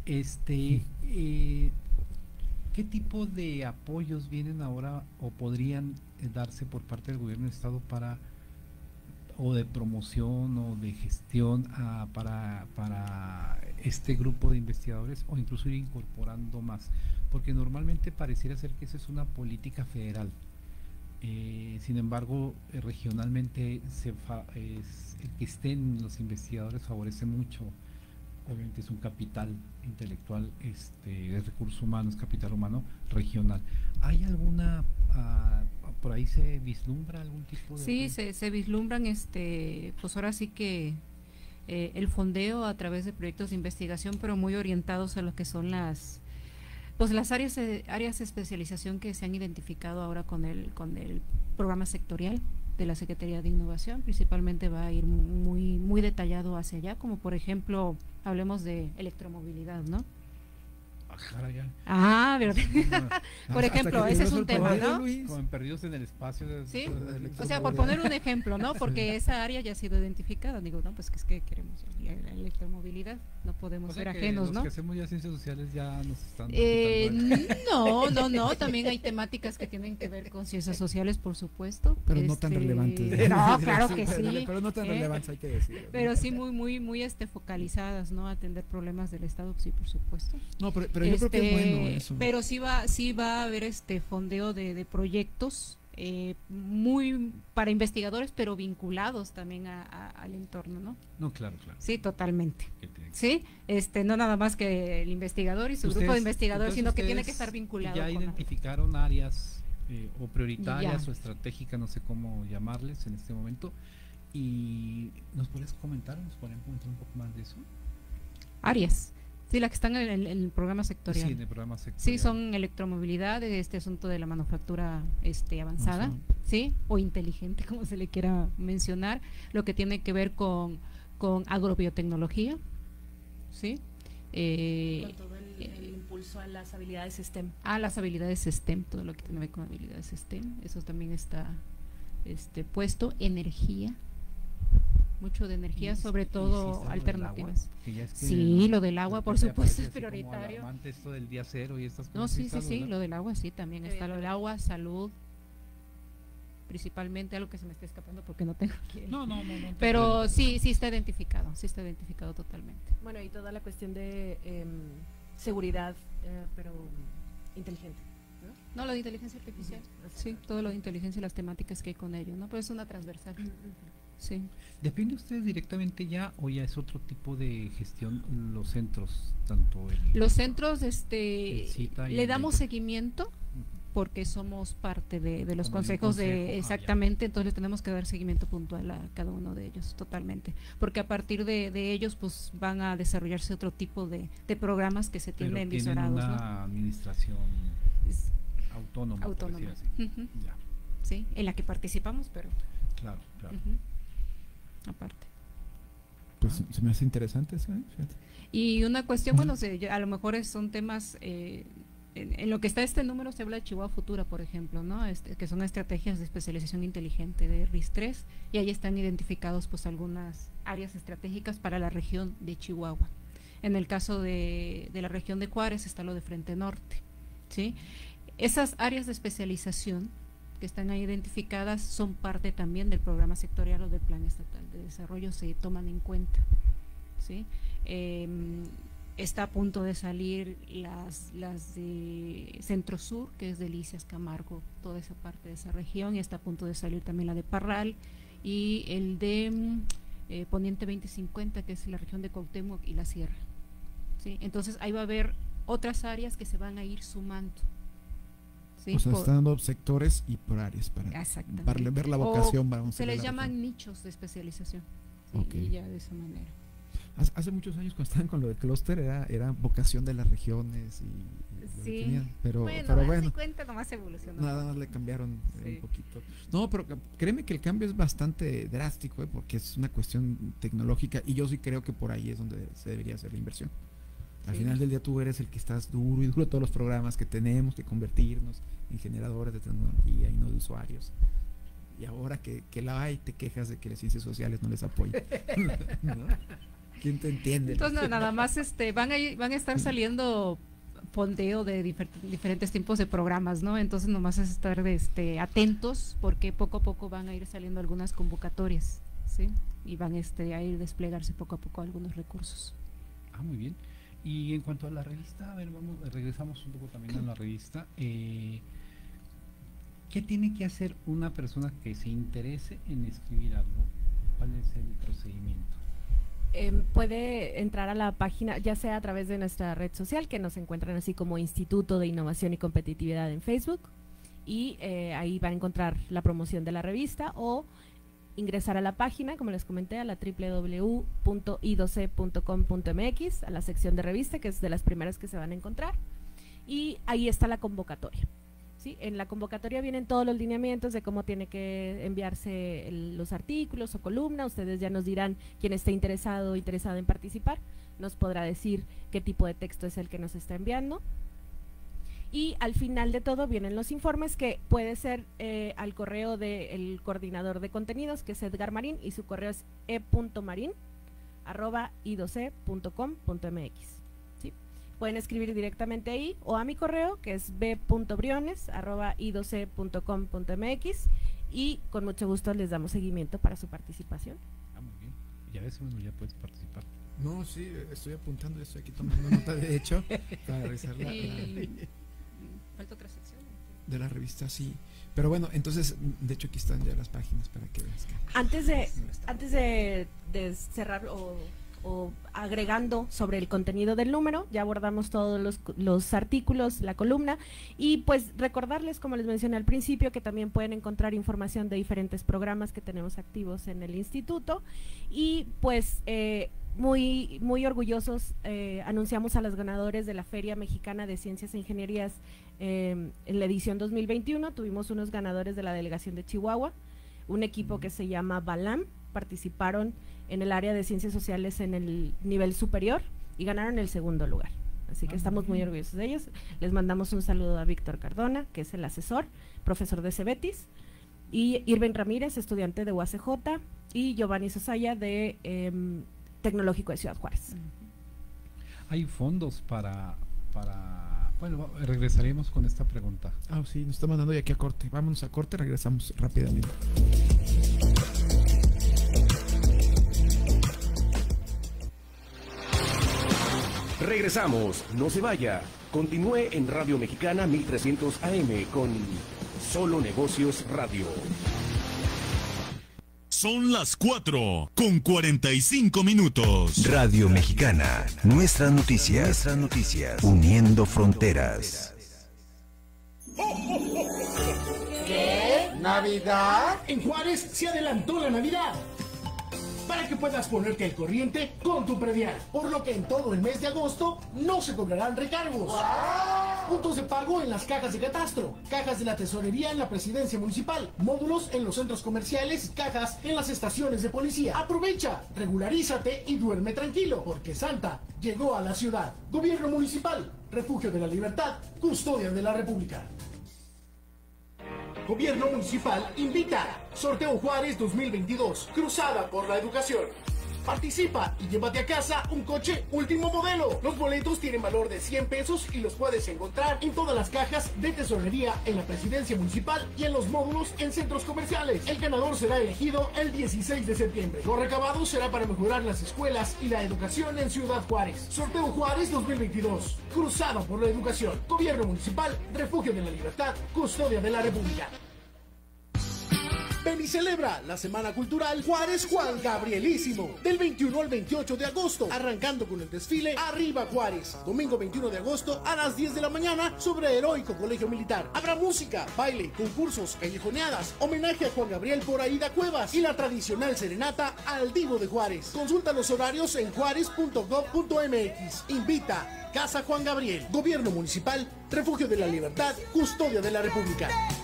¿Qué tipo de apoyos vienen ahora o podrían darse por parte del gobierno del estado o de promoción o de gestión para este grupo de investigadores, o incluso ir incorporando más? porque normalmente pareciera ser que esa es una política federal. Sin embargo, regionalmente el que estén los investigadores favorece mucho. Obviamente es un capital intelectual, de recursos humanos, capital humano regional. ¿Hay alguna, por ahí se vislumbra algún tipo de...? Sí, se vislumbran, pues ahora sí que el fondeo a través de proyectos de investigación, pero muy orientados a lo que son las áreas de especialización que se han identificado ahora con el programa sectorial de la Secretaría de Innovación. Principalmente va a ir muy detallado hacia allá, como por ejemplo, hablemos de electromovilidad, ¿no? ¿Verdad? Por ejemplo, ese es un tema, ¿no? Como perdidos en el espacio. Sí, o sea, por poner un ejemplo, ¿no? Porque esa área ya ha sido identificada. Digo, no, pues que es que queremos la electromovilidad, no podemos ser ajenos, los ¿no? que hacemos ya ciencias sociales ya nos están... No, también hay temáticas que tienen que ver con ciencias sociales, por supuesto. Pero no tan relevantes. No, claro que sí. Pero no tan relevantes, hay que decirlo. Pero sí muy focalizadas, ¿no? Atender problemas del Estado, sí, por supuesto. No, pero yo creo que es bueno eso. Pero sí va a haber fondeo de proyectos muy para investigadores, pero vinculados también al entorno, ¿no? No, claro. Sí, totalmente. Sí, no nada más que el investigador y su grupo de investigadores, sino que tiene que estar vinculado. Ya identificaron áreas o prioritarias o estratégicas, no sé cómo llamarles en este momento, y ¿nos podrían comentar un poco más de eso? Áreas. Sí, las que están en el programa sectorial. Sí, en el programa sectorial. Sí, son electromovilidad, este asunto de la manufactura avanzada, sí, o inteligente, como se le quiera mencionar, lo que tiene que ver con agrobiotecnología, sí. Con todo el impulso a las habilidades STEM. Las habilidades STEM, todo lo que tiene que ver con habilidades STEM, eso también está puesto. Energía, mucho de energía, sobre todo alternativas. Lo del agua, por supuesto, es prioritario. Esto del día cero y estas cosas. No, sí, lo del agua sí también está. Lo del agua, salud, principalmente, algo que se me está escapando porque no tengo aquí. No. Pero sí está identificado totalmente. Bueno, y toda la cuestión de seguridad, pero inteligente. No, lo de inteligencia artificial. Sí, todo lo de inteligencia y las temáticas que hay con ello, ¿no? Pues es una transversal. Sí. ¿Depende usted directamente ya o ya es otro tipo de gestión los centros, tanto los centros le damos seguimiento porque somos parte de los consejos exactamente, entonces tenemos que dar seguimiento puntual a cada uno de ellos totalmente, porque a partir de ellos pues van a desarrollarse otro tipo de programas que se tienen visionados, una ¿no? Administración autónoma. Sí, en la que participamos, pero claro. Aparte. Pues se me hace interesante eso, fíjate. Y una cuestión, bueno, a lo mejor son temas, en lo que está este número se habla de Chihuahua Futura, por ejemplo, ¿no? Que son estrategias de especialización inteligente de RIS3, y ahí están identificados pues algunas áreas estratégicas para la región de Chihuahua. En el caso de la región de Juárez está lo de Frente Norte, ¿sí? Esas áreas de especialización que están ahí identificadas son parte también del programa sectorial o del plan estatal de desarrollo, se toman en cuenta, ¿sí? Está a punto de salir las de Centro Sur, que es Delicias, Camargo, toda esa parte de esa región, y está a punto de salir también la de Parral, y el de Poniente 2050, que es la región de Cuauhtémoc y la Sierra, ¿sí? Entonces ahí va a haber otras áreas que se van a ir sumando. Sí, o sea, están dando sectores y por áreas para ver la vocación. Se les llaman nichos de especialización, ¿sí? Y ya de esa manera. Hace muchos años cuando estaban con lo de clúster era vocación de las regiones pero bueno, cuenta nomás evolucionó. Nada más le cambiaron un poquito. No, pero créeme que el cambio es bastante drástico, porque es una cuestión tecnológica, y yo sí creo que por ahí es donde se debería hacer la inversión. Al final del día tú eres el que estás duro y duro todos los programas que tenemos que convertirnos en generadores de tecnología y no de usuarios. Y ahora que la hay, te quejas de que las ciencias sociales no les apoyan. ¿No? ¿Quién te entiende? Entonces nada más van a estar saliendo fondeo de diferentes tipos de programas, ¿no? Entonces nomás es estar atentos, porque poco a poco van a ir saliendo algunas convocatorias, ¿sí? Y van a ir desplegarse poco a poco algunos recursos. Muy bien. Y en cuanto a la revista, a ver, regresamos un poco también a la revista. ¿Qué tiene que hacer una persona que se interese en escribir algo? ¿Cuál es el procedimiento? Puede entrar a la página, ya sea a través de nuestra red social, que nos encuentran así como Instituto de Innovación y Competitividad en Facebook, y ahí va a encontrar la promoción de la revista, o ingresar a la página, como les comenté, a la www.i12c.com.mx, a la sección de revista, que es de las primeras que se van a encontrar, y ahí está la convocatoria. ¿Sí? En la convocatoria vienen todos los lineamientos de cómo tiene que enviarse los artículos o columna. Ustedes ya nos dirán, quien esté interesado o interesada en participar, nos podrá decir qué tipo de texto es el que nos está enviando. Y al final de todo vienen los informes, que puede ser al correo del coordinador de contenidos, que es Edgar Marín, y su correo es e.marin@i12c.com.mx. ¿Sí? Pueden escribir directamente ahí o a mi correo, que es b.briones@i12c.com.mx, y con mucho gusto les damos seguimiento para su participación. Muy bien. Y a veces ya puedes participar. No, sí, estoy apuntando, estoy aquí tomando nota, de hecho, para revisar falta otra sección de la revista, sí. Pero bueno, entonces, de hecho aquí están ya las páginas para que veas. Antes de cerrar o agregando sobre el contenido del número, ya abordamos todos los artículos, la columna, y pues recordarles, como les mencioné al principio, que también pueden encontrar información de diferentes programas que tenemos activos en el instituto, y pues muy, muy orgullosos anunciamos a los ganadores de la Feria Mexicana de Ciencias e Ingenierías en la edición 2021. Tuvimos unos ganadores de la delegación de Chihuahua, un equipo que se llama Balam, participaron en el área de ciencias sociales en el nivel superior y ganaron el segundo lugar. Así que estamos muy orgullosos de ellos. Les mandamos un saludo a Víctor Cardona, que es el asesor, profesor de Cebetis, y Irving Ramírez, estudiante de UACJ, y Giovanni Sosaya, de Tecnológico de Ciudad Juárez. Hay fondos para bueno, regresaremos con esta pregunta. Sí, nos está mandando ya aquí a corte. Vámonos a corte, regresamos rápidamente. Regresamos, no se vaya. Continúe en Radio Mexicana 1300 AM con Solo Negocios Radio. Son las 4:45. Radio Mexicana, nuestras noticias, uniendo fronteras. ¿Qué? ¿Navidad? En Juárez se adelantó la Navidad, para que puedas ponerte al corriente con tu predial, por lo que en todo el mes de agosto no se cobrarán recargos. ¡Wow! Puntos de pago en las cajas de catastro, cajas de la tesorería en la presidencia municipal, módulos en los centros comerciales, cajas en las estaciones de policía. Aprovecha, regularízate y duerme tranquilo, porque Santa llegó a la ciudad. Gobierno municipal, refugio de la libertad, custodia de la República. Gobierno municipal invita. Sorteo Juárez 2022. Cruzada por la educación. Participa y llévate a casa un coche último modelo. Los boletos tienen valor de 100 pesos y los puedes encontrar en todas las cajas de tesorería en la presidencia municipal y en los módulos en centros comerciales. El ganador será elegido el 16 de septiembre. Lo recabado será para mejorar las escuelas y la educación en Ciudad Juárez. Sorteo Juárez 2022. Cruzado por la educación. Gobierno municipal, refugio de la libertad, custodia de la República. Ven y celebra la Semana Cultural Juárez Juan Gabrielísimo, del 21 al 28 de agosto, arrancando con el desfile Arriba Juárez. Domingo 21 de agosto a las 10 de la mañana sobre Heroico Colegio Militar. Habrá música, baile, concursos, callejoneadas, homenaje a Juan Gabriel por Aida Cuevas y la tradicional serenata al Divo de Juárez. Consulta los horarios en juárez.gov.mx. Invita Casa Juan Gabriel, Gobierno Municipal, Refugio de la Libertad, Custodia de la República.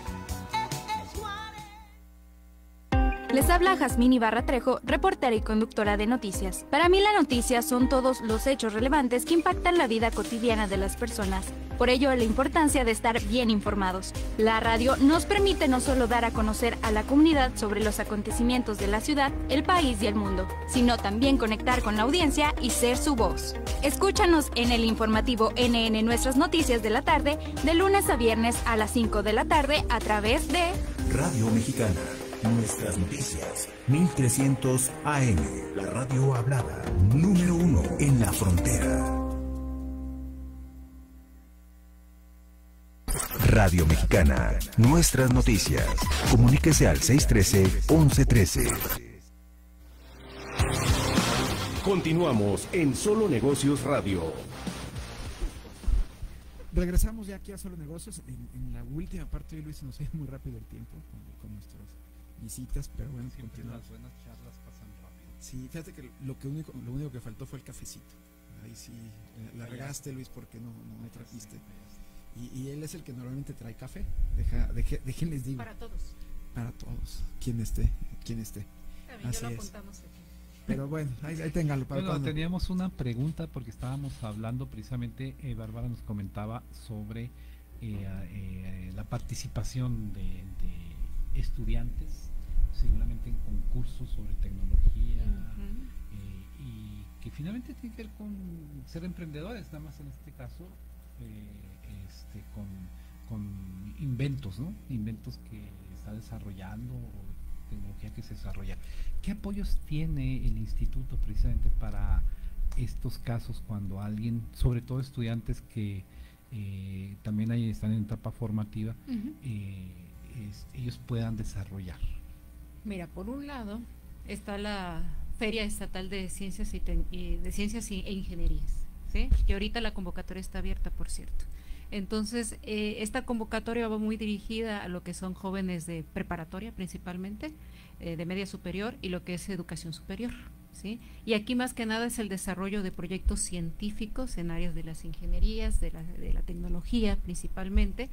Les habla Jazmín Ibarra Trejo, reportera y conductora de noticias. Para mí la noticia son todos los hechos relevantes que impactan la vida cotidiana de las personas. Por ello, la importancia de estar bien informados. La radio nos permite no solo dar a conocer a la comunidad sobre los acontecimientos de la ciudad, el país y el mundo, sino también conectar con la audiencia y ser su voz. Escúchanos en el informativo NN Nuestras Noticias de la Tarde, de lunes a viernes a las 5 de la tarde a través de Radio Mexicana. Nuestras noticias, 1300 AM, la radio hablada, número 1 en la frontera. Radio Mexicana, nuestras noticias. Comuníquese al 613-1113. Continuamos en Solo Negocios Radio. Regresamos ya aquí a Solo Negocios. En la última parte de Luis se nos ha ido muy rápido el tiempo con nuestras visitas, pero bueno, continuamos. Las buenas charlas pasan rápido. Sí, fíjate que lo único que faltó fue el cafecito. Ahí sí, la regaste, Luis, porque no trajiste. Y él es el que normalmente trae café. Déjenles digo. Para todos. Para todos. Quien esté. También así ya lo es. apuntamos aquí. Pero bueno, ahí ténganlo. Bueno, teníamos una pregunta porque estábamos hablando precisamente, Bárbara nos comentaba sobre la participación de estudiantes, seguramente en concursos sobre tecnología, y que finalmente tiene que ver con ser emprendedores, nada más en este caso, con inventos, ¿no? Inventos que está desarrollando o tecnología que se desarrolla. ¿Qué apoyos tiene el instituto precisamente para estos casos cuando alguien, sobre todo estudiantes que también ahí están en etapa formativa, ellos puedan desarrollar? Mira, por un lado está la Feria Estatal de Ciencias e Ingenierías, ¿sí? Que ahorita la convocatoria está abierta, por cierto. Entonces, esta convocatoria va muy dirigida a lo que son jóvenes de preparatoria principalmente, de media superior y lo que es educación superior, ¿sí? Y aquí más que nada es el desarrollo de proyectos científicos en áreas de las ingenierías, de la tecnología principalmente,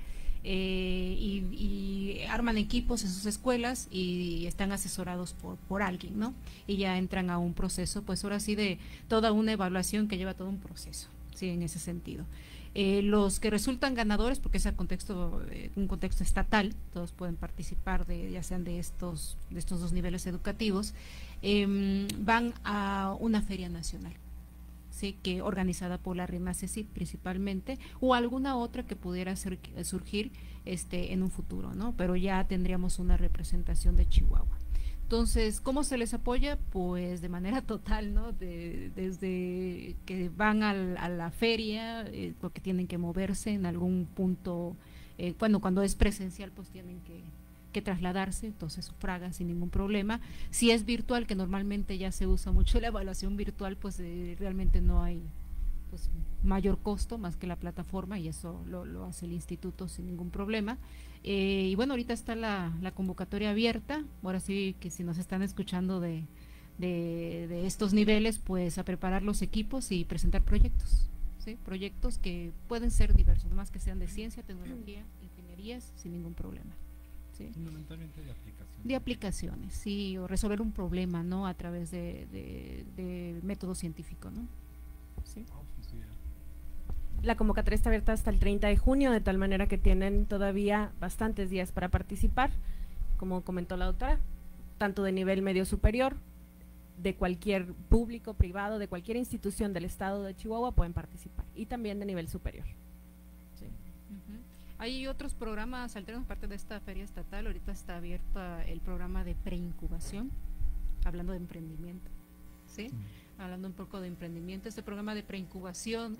y arman equipos en sus escuelas y están asesorados por alguien, ¿no? Y ya entran a un proceso, pues ahora sí, de toda una evaluación que lleva todo un proceso, ¿sí? En ese sentido. Los que resultan ganadores, porque es un contexto estatal, todos pueden participar ya sean de estos dos niveles educativos, van a una feria nacional, ¿sí? Que organizada por la RENACECIT principalmente, o alguna otra que pudiera surgir en un futuro, ¿no? Pero ya tendríamos una representación de Chihuahua. Entonces, ¿cómo se les apoya? Pues de manera total, ¿no? Desde que van a la feria, porque tienen que moverse en algún punto, cuando es presencial, pues tienen que trasladarse, entonces sufragan sin ningún problema. Si es virtual, que normalmente ya se usa mucho la evaluación virtual, pues realmente no hay pues mayor costo más que la plataforma, y eso lo hace el instituto sin ningún problema. Y bueno, ahorita está la convocatoria abierta. Ahora sí que si nos están escuchando de estos niveles, pues a preparar los equipos y presentar proyectos, ¿sí? Proyectos que pueden ser diversos, más que sean de ciencia, tecnología, ingenierías, sin ningún problema, ¿sí? Fundamentalmente de aplicaciones. De aplicaciones, sí, o resolver un problema, ¿no? A través de método científico, ¿no? Sí. La convocatoria está abierta hasta el 30 de junio, de tal manera que tienen todavía bastantes días para participar, como comentó la doctora, tanto de nivel medio superior, de cualquier público, privado, de cualquier institución del estado de Chihuahua pueden participar, y también de nivel superior. Sí. Hay otros programas alternos, parte de esta feria estatal. Ahorita está abierto el programa de preincubación, hablando de emprendimiento, ¿sí? Hablando un poco de emprendimiento, este programa de preincubación,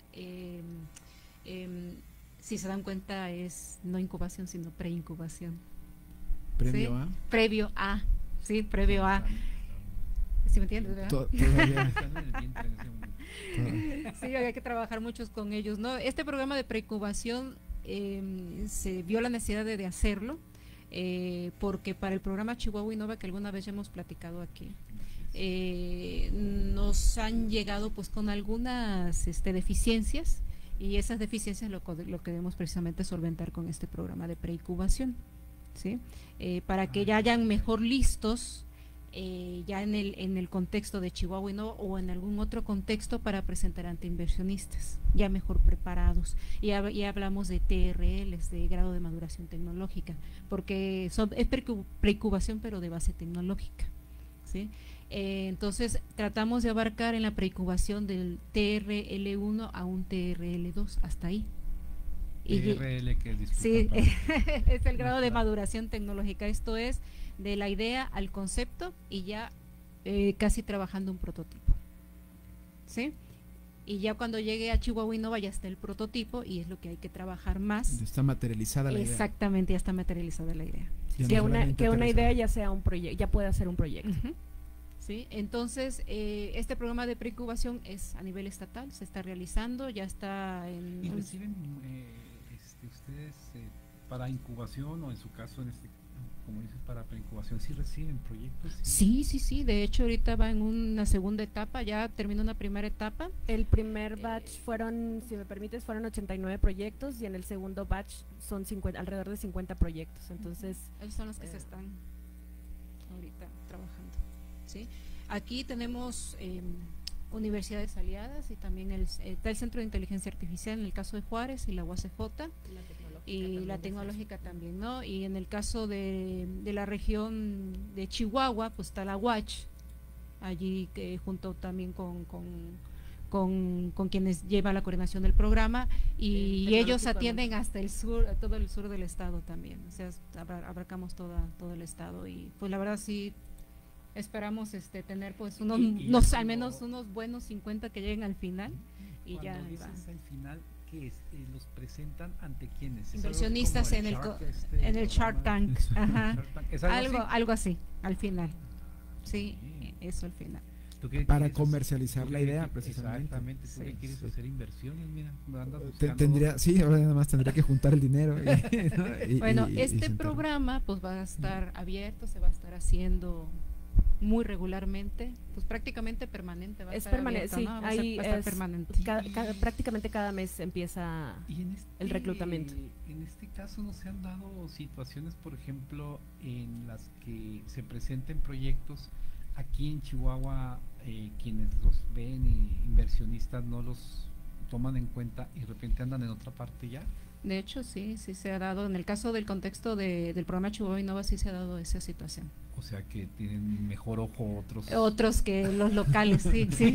si se dan cuenta, es no incubación, sino preincubación. ¿Previo ¿sí? a? Previo a, sí, previo a. ¿Sí me entiendes, verdad? Sí, hay que trabajar muchos con ellos, ¿no? Este programa de preincubación se vio la necesidad de hacerlo, porque para el programa Chihuahua Innova, que alguna vez ya hemos platicado aquí, nos han llegado pues con algunas deficiencias, y esas deficiencias lo queremos precisamente solventar con este programa de preincubación, ¿sí? Para que ya hayan mejor listos ya en el contexto de Chihuahua Innova o en algún otro contexto para presentar ante inversionistas, ya mejor preparados. Y ya hablamos de TRLs, de grado de maduración tecnológica, porque es preincubación pero de base tecnológica, ¿sí? Entonces tratamos de abarcar en la preincubación del TRL1 a un TRL2, hasta ahí. TRL, que sí, es el grado de maduración tecnológica. Esto es de la idea al concepto y ya casi trabajando un prototipo, ¿sí? y ya cuando llegue a Chihuahua Innova ya está el prototipo y es lo que hay que trabajar más. Está materializada la idea. Exactamente, ya está materializada la idea. Que una idea ya sea un proyecto, ya pueda ser un proyecto. Sí, entonces este programa de preincubación es a nivel estatal, se está realizando, ya está en... ¿Y reciben ustedes para incubación o en su caso, como dices, para preincubación, sí reciben proyectos? Sí, de hecho ahorita va en una segunda etapa, ya terminó una primera etapa. El primer batch fueron, si me permites, fueron 89 proyectos y en el segundo batch son alrededor de 50 proyectos, entonces... Esos son los que se están ahorita trabajando, ¿sí? Aquí tenemos universidades aliadas y también está el Centro de Inteligencia Artificial en el caso de Juárez y la UACJ y la tecnológica también, ¿no? Y en el caso de la región de Chihuahua, pues está la UACH, allí junto también con quienes llevan la coordinación del programa y ellos atienden hasta el sur, a todo el sur del estado también, o sea, abarcamos todo el estado y pues la verdad sí esperamos tener pues al menos unos buenos 50 que lleguen al final y ya al final, ¿qué es? ¿Los presentan ante quiénes? Inversionistas en el Shark Tank, ajá. Algo así al final, sí, eso al final. Para comercializar la idea, precisamente. Exactamente, tú que quieres hacer inversiones, mira, ahora nada más tendría que juntar el dinero. Bueno, este programa pues va a estar abierto, se va a estar haciendo muy regularmente, pues prácticamente permanente. Es permanente, sí, ahí va a estar permanente. Prácticamente cada mes empieza el reclutamiento. En este caso no se han dado situaciones, por ejemplo, en las que se presenten proyectos aquí en Chihuahua, quienes los ven y inversionistas no los toman en cuenta y de repente andan en otra parte ya. De hecho, sí se ha dado, en el caso del contexto del programa Chihuahua Innova sí se ha dado esa situación. O sea que tienen mejor ojo otros que los locales, sí. Sí,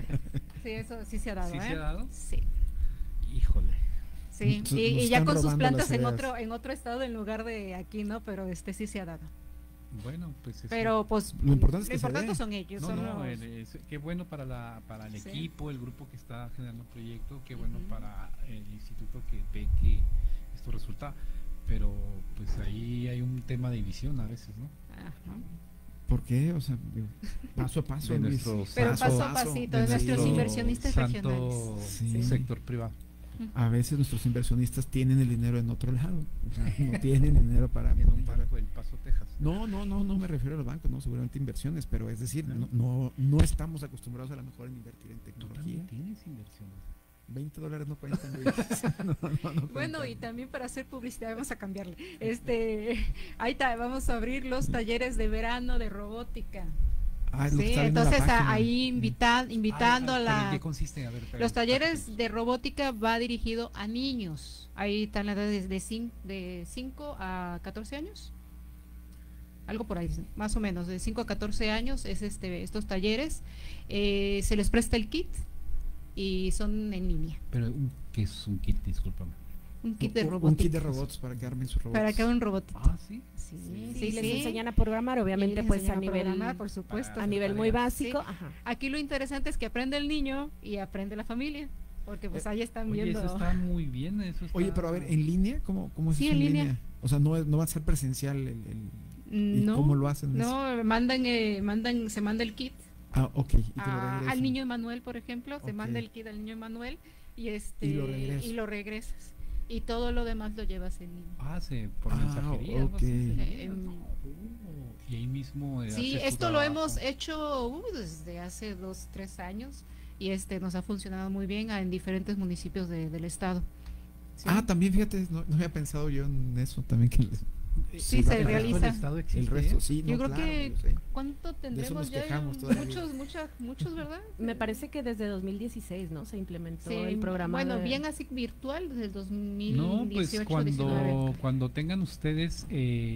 eso sí se ha dado. ¿Sí se ha dado? Sí. Híjole. Sí, y ya con sus plantas en otro estado en lugar de aquí, ¿no? Pero sí se ha dado. Bueno, pues eso. Pero pues lo importante son ellos. Qué bueno para el equipo, el grupo que está generando el proyecto, qué bueno para el instituto que ve que esto resulta, pero pues ahí hay un tema de visión a veces, ¿no? Ajá. ¿Por qué? O sea, paso a paso. Pero paso a pasito, de nuestros inversionistas regionales. Sector privado. A veces nuestros inversionistas tienen el dinero en otro lado, o sea, no tienen dinero para el Paso, Texas. No me refiero a los bancos, no, seguramente inversiones, pero es decir, no estamos acostumbrados a lo mejor en invertir en tecnología. ¿Tú tienes inversiones? $20 no cuentan. No bueno, y también para hacer publicidad vamos a cambiarle. Ahí está, vamos a abrir los talleres de verano de robótica. Sí, entonces ahí invitando a la... ¿En qué consiste? Los talleres de robótica va dirigido a niños. Ahí están las edades de 5 a 14 años. Algo por ahí, más o menos, de 5 a 14 años es estos talleres. Se les presta el kit y son en línea. Pero ¿qué es un kit? Discúlpame. Un kit de robots. Un kit de robots para que armen sus robots. Para que hagan un robotito. Ah, sí. Sí, les enseñan a programar, obviamente, pues a nivel, por supuesto, a nivel muy básico. Sí. Ajá. Aquí lo interesante es que aprende el niño y aprende la familia, porque pues ahí están viendo. Eso está muy bien. Oye, pero a ver, ¿en línea? ¿Cómo es sí, eso en línea? O sea, no va a ser presencial no, ¿cómo lo hacen? No, se manda el kit. Ah, ok. Al niño Emanuel, por ejemplo, se manda el kit al niño Emanuel y lo regresas. Y todo lo demás lo llevas en línea. Por mensajería. Okay. Y ahí mismo. Sí, esto lo hemos hecho desde hace 2-3 años y nos ha funcionado muy bien en diferentes municipios del estado. ¿Sí? También fíjate, no había pensado yo en eso también que sí se realiza. El resto, sí. Yo creo que ¿cuánto tendremos ya? Muchos, ¿verdad? Me parece que desde 2016, ¿no? Se implementó el programa. Bueno, bien así virtual desde el 2018. No, pues cuando tengan ustedes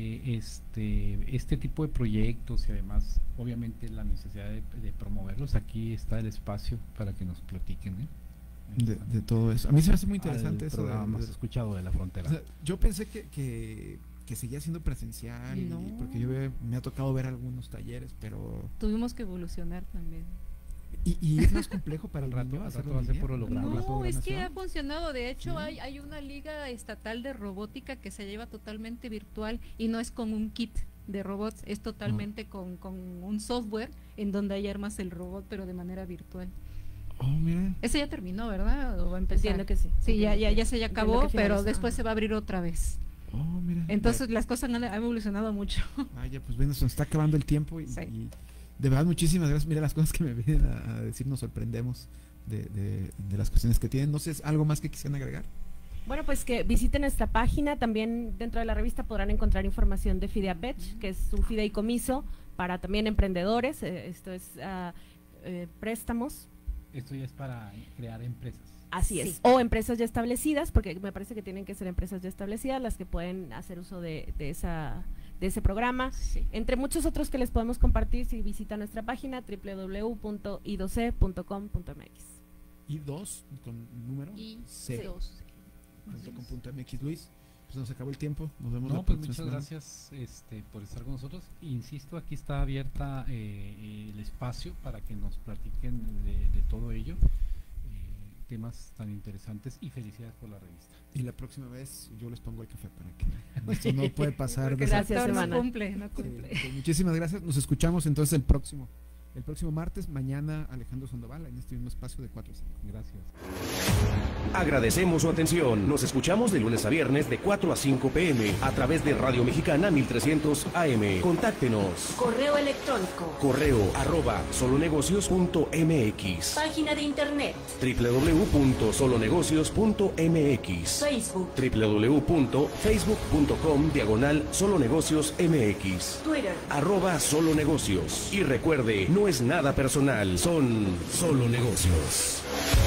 este tipo de proyectos y además, obviamente, la necesidad de promoverlos, aquí está el espacio para que nos platiquen, de todo eso. A mí se me hace muy interesante eso. Hemos escuchado de la frontera. O sea, yo pensé que seguía siendo presencial, porque me ha tocado ver algunos talleres, pero tuvimos que evolucionar también. ¿Y es más complejo para el rato hacerlo por holograma? No, es que ha funcionado. De hecho, hay una liga estatal de robótica que se lleva totalmente virtual y no es con un kit de robots, es totalmente con un software en donde ahí armas el robot, pero de manera virtual. Oh, mira. Ese ya terminó, ¿verdad? ¿O va a empezar? Entiendo que sí. Sí, ya se acabó, pero después se va a abrir otra vez. Oh, mira. Entonces las cosas han evolucionado mucho. Ya, pues bueno, se nos está acabando el tiempo y de verdad muchísimas gracias. Mira las cosas que me vienen a decir, nos sorprendemos de las cuestiones que tienen. No sé, ¿algo más que quisieran agregar? Bueno, pues que visiten esta página. También dentro de la revista podrán encontrar información de FIDEAPECH, que es un fideicomiso para también emprendedores. Esto es préstamos. Esto ya es para crear empresas. Así es. O empresas ya establecidas, porque me parece que tienen que ser empresas ya establecidas las que pueden hacer uso de ese programa. Sí. Entre muchos otros que les podemos compartir si visitan nuestra página www.i2c.com.mx. I2 con número C2.com.mx. Luis, pues nos acabó el tiempo. Nos vemos la próxima muchas gracias por estar con nosotros. Insisto, aquí está abierta el espacio para que nos platiquen de todo ello. Temas tan interesantes y felicidades por la revista. Y la próxima vez yo les pongo el café para que esto no puede pasar. Gracias, no cumple. Sí, muchísimas gracias. Nos escuchamos entonces el próximo martes. Mañana Alejandro Sandoval en este mismo espacio de 4 a 5. Gracias. Agradecemos su atención. Nos escuchamos de lunes a viernes de 4 a 5 p.m. a través de Radio Mexicana 1300 AM. Contáctenos. Correo electrónico. correo@solonegocios.mx. Página de internet. www.solonegocios.mx. Facebook. www.facebook.com/solonegociosmx. Twitter. @solonegocios. Y recuerde, no es nada personal, son solo negocios.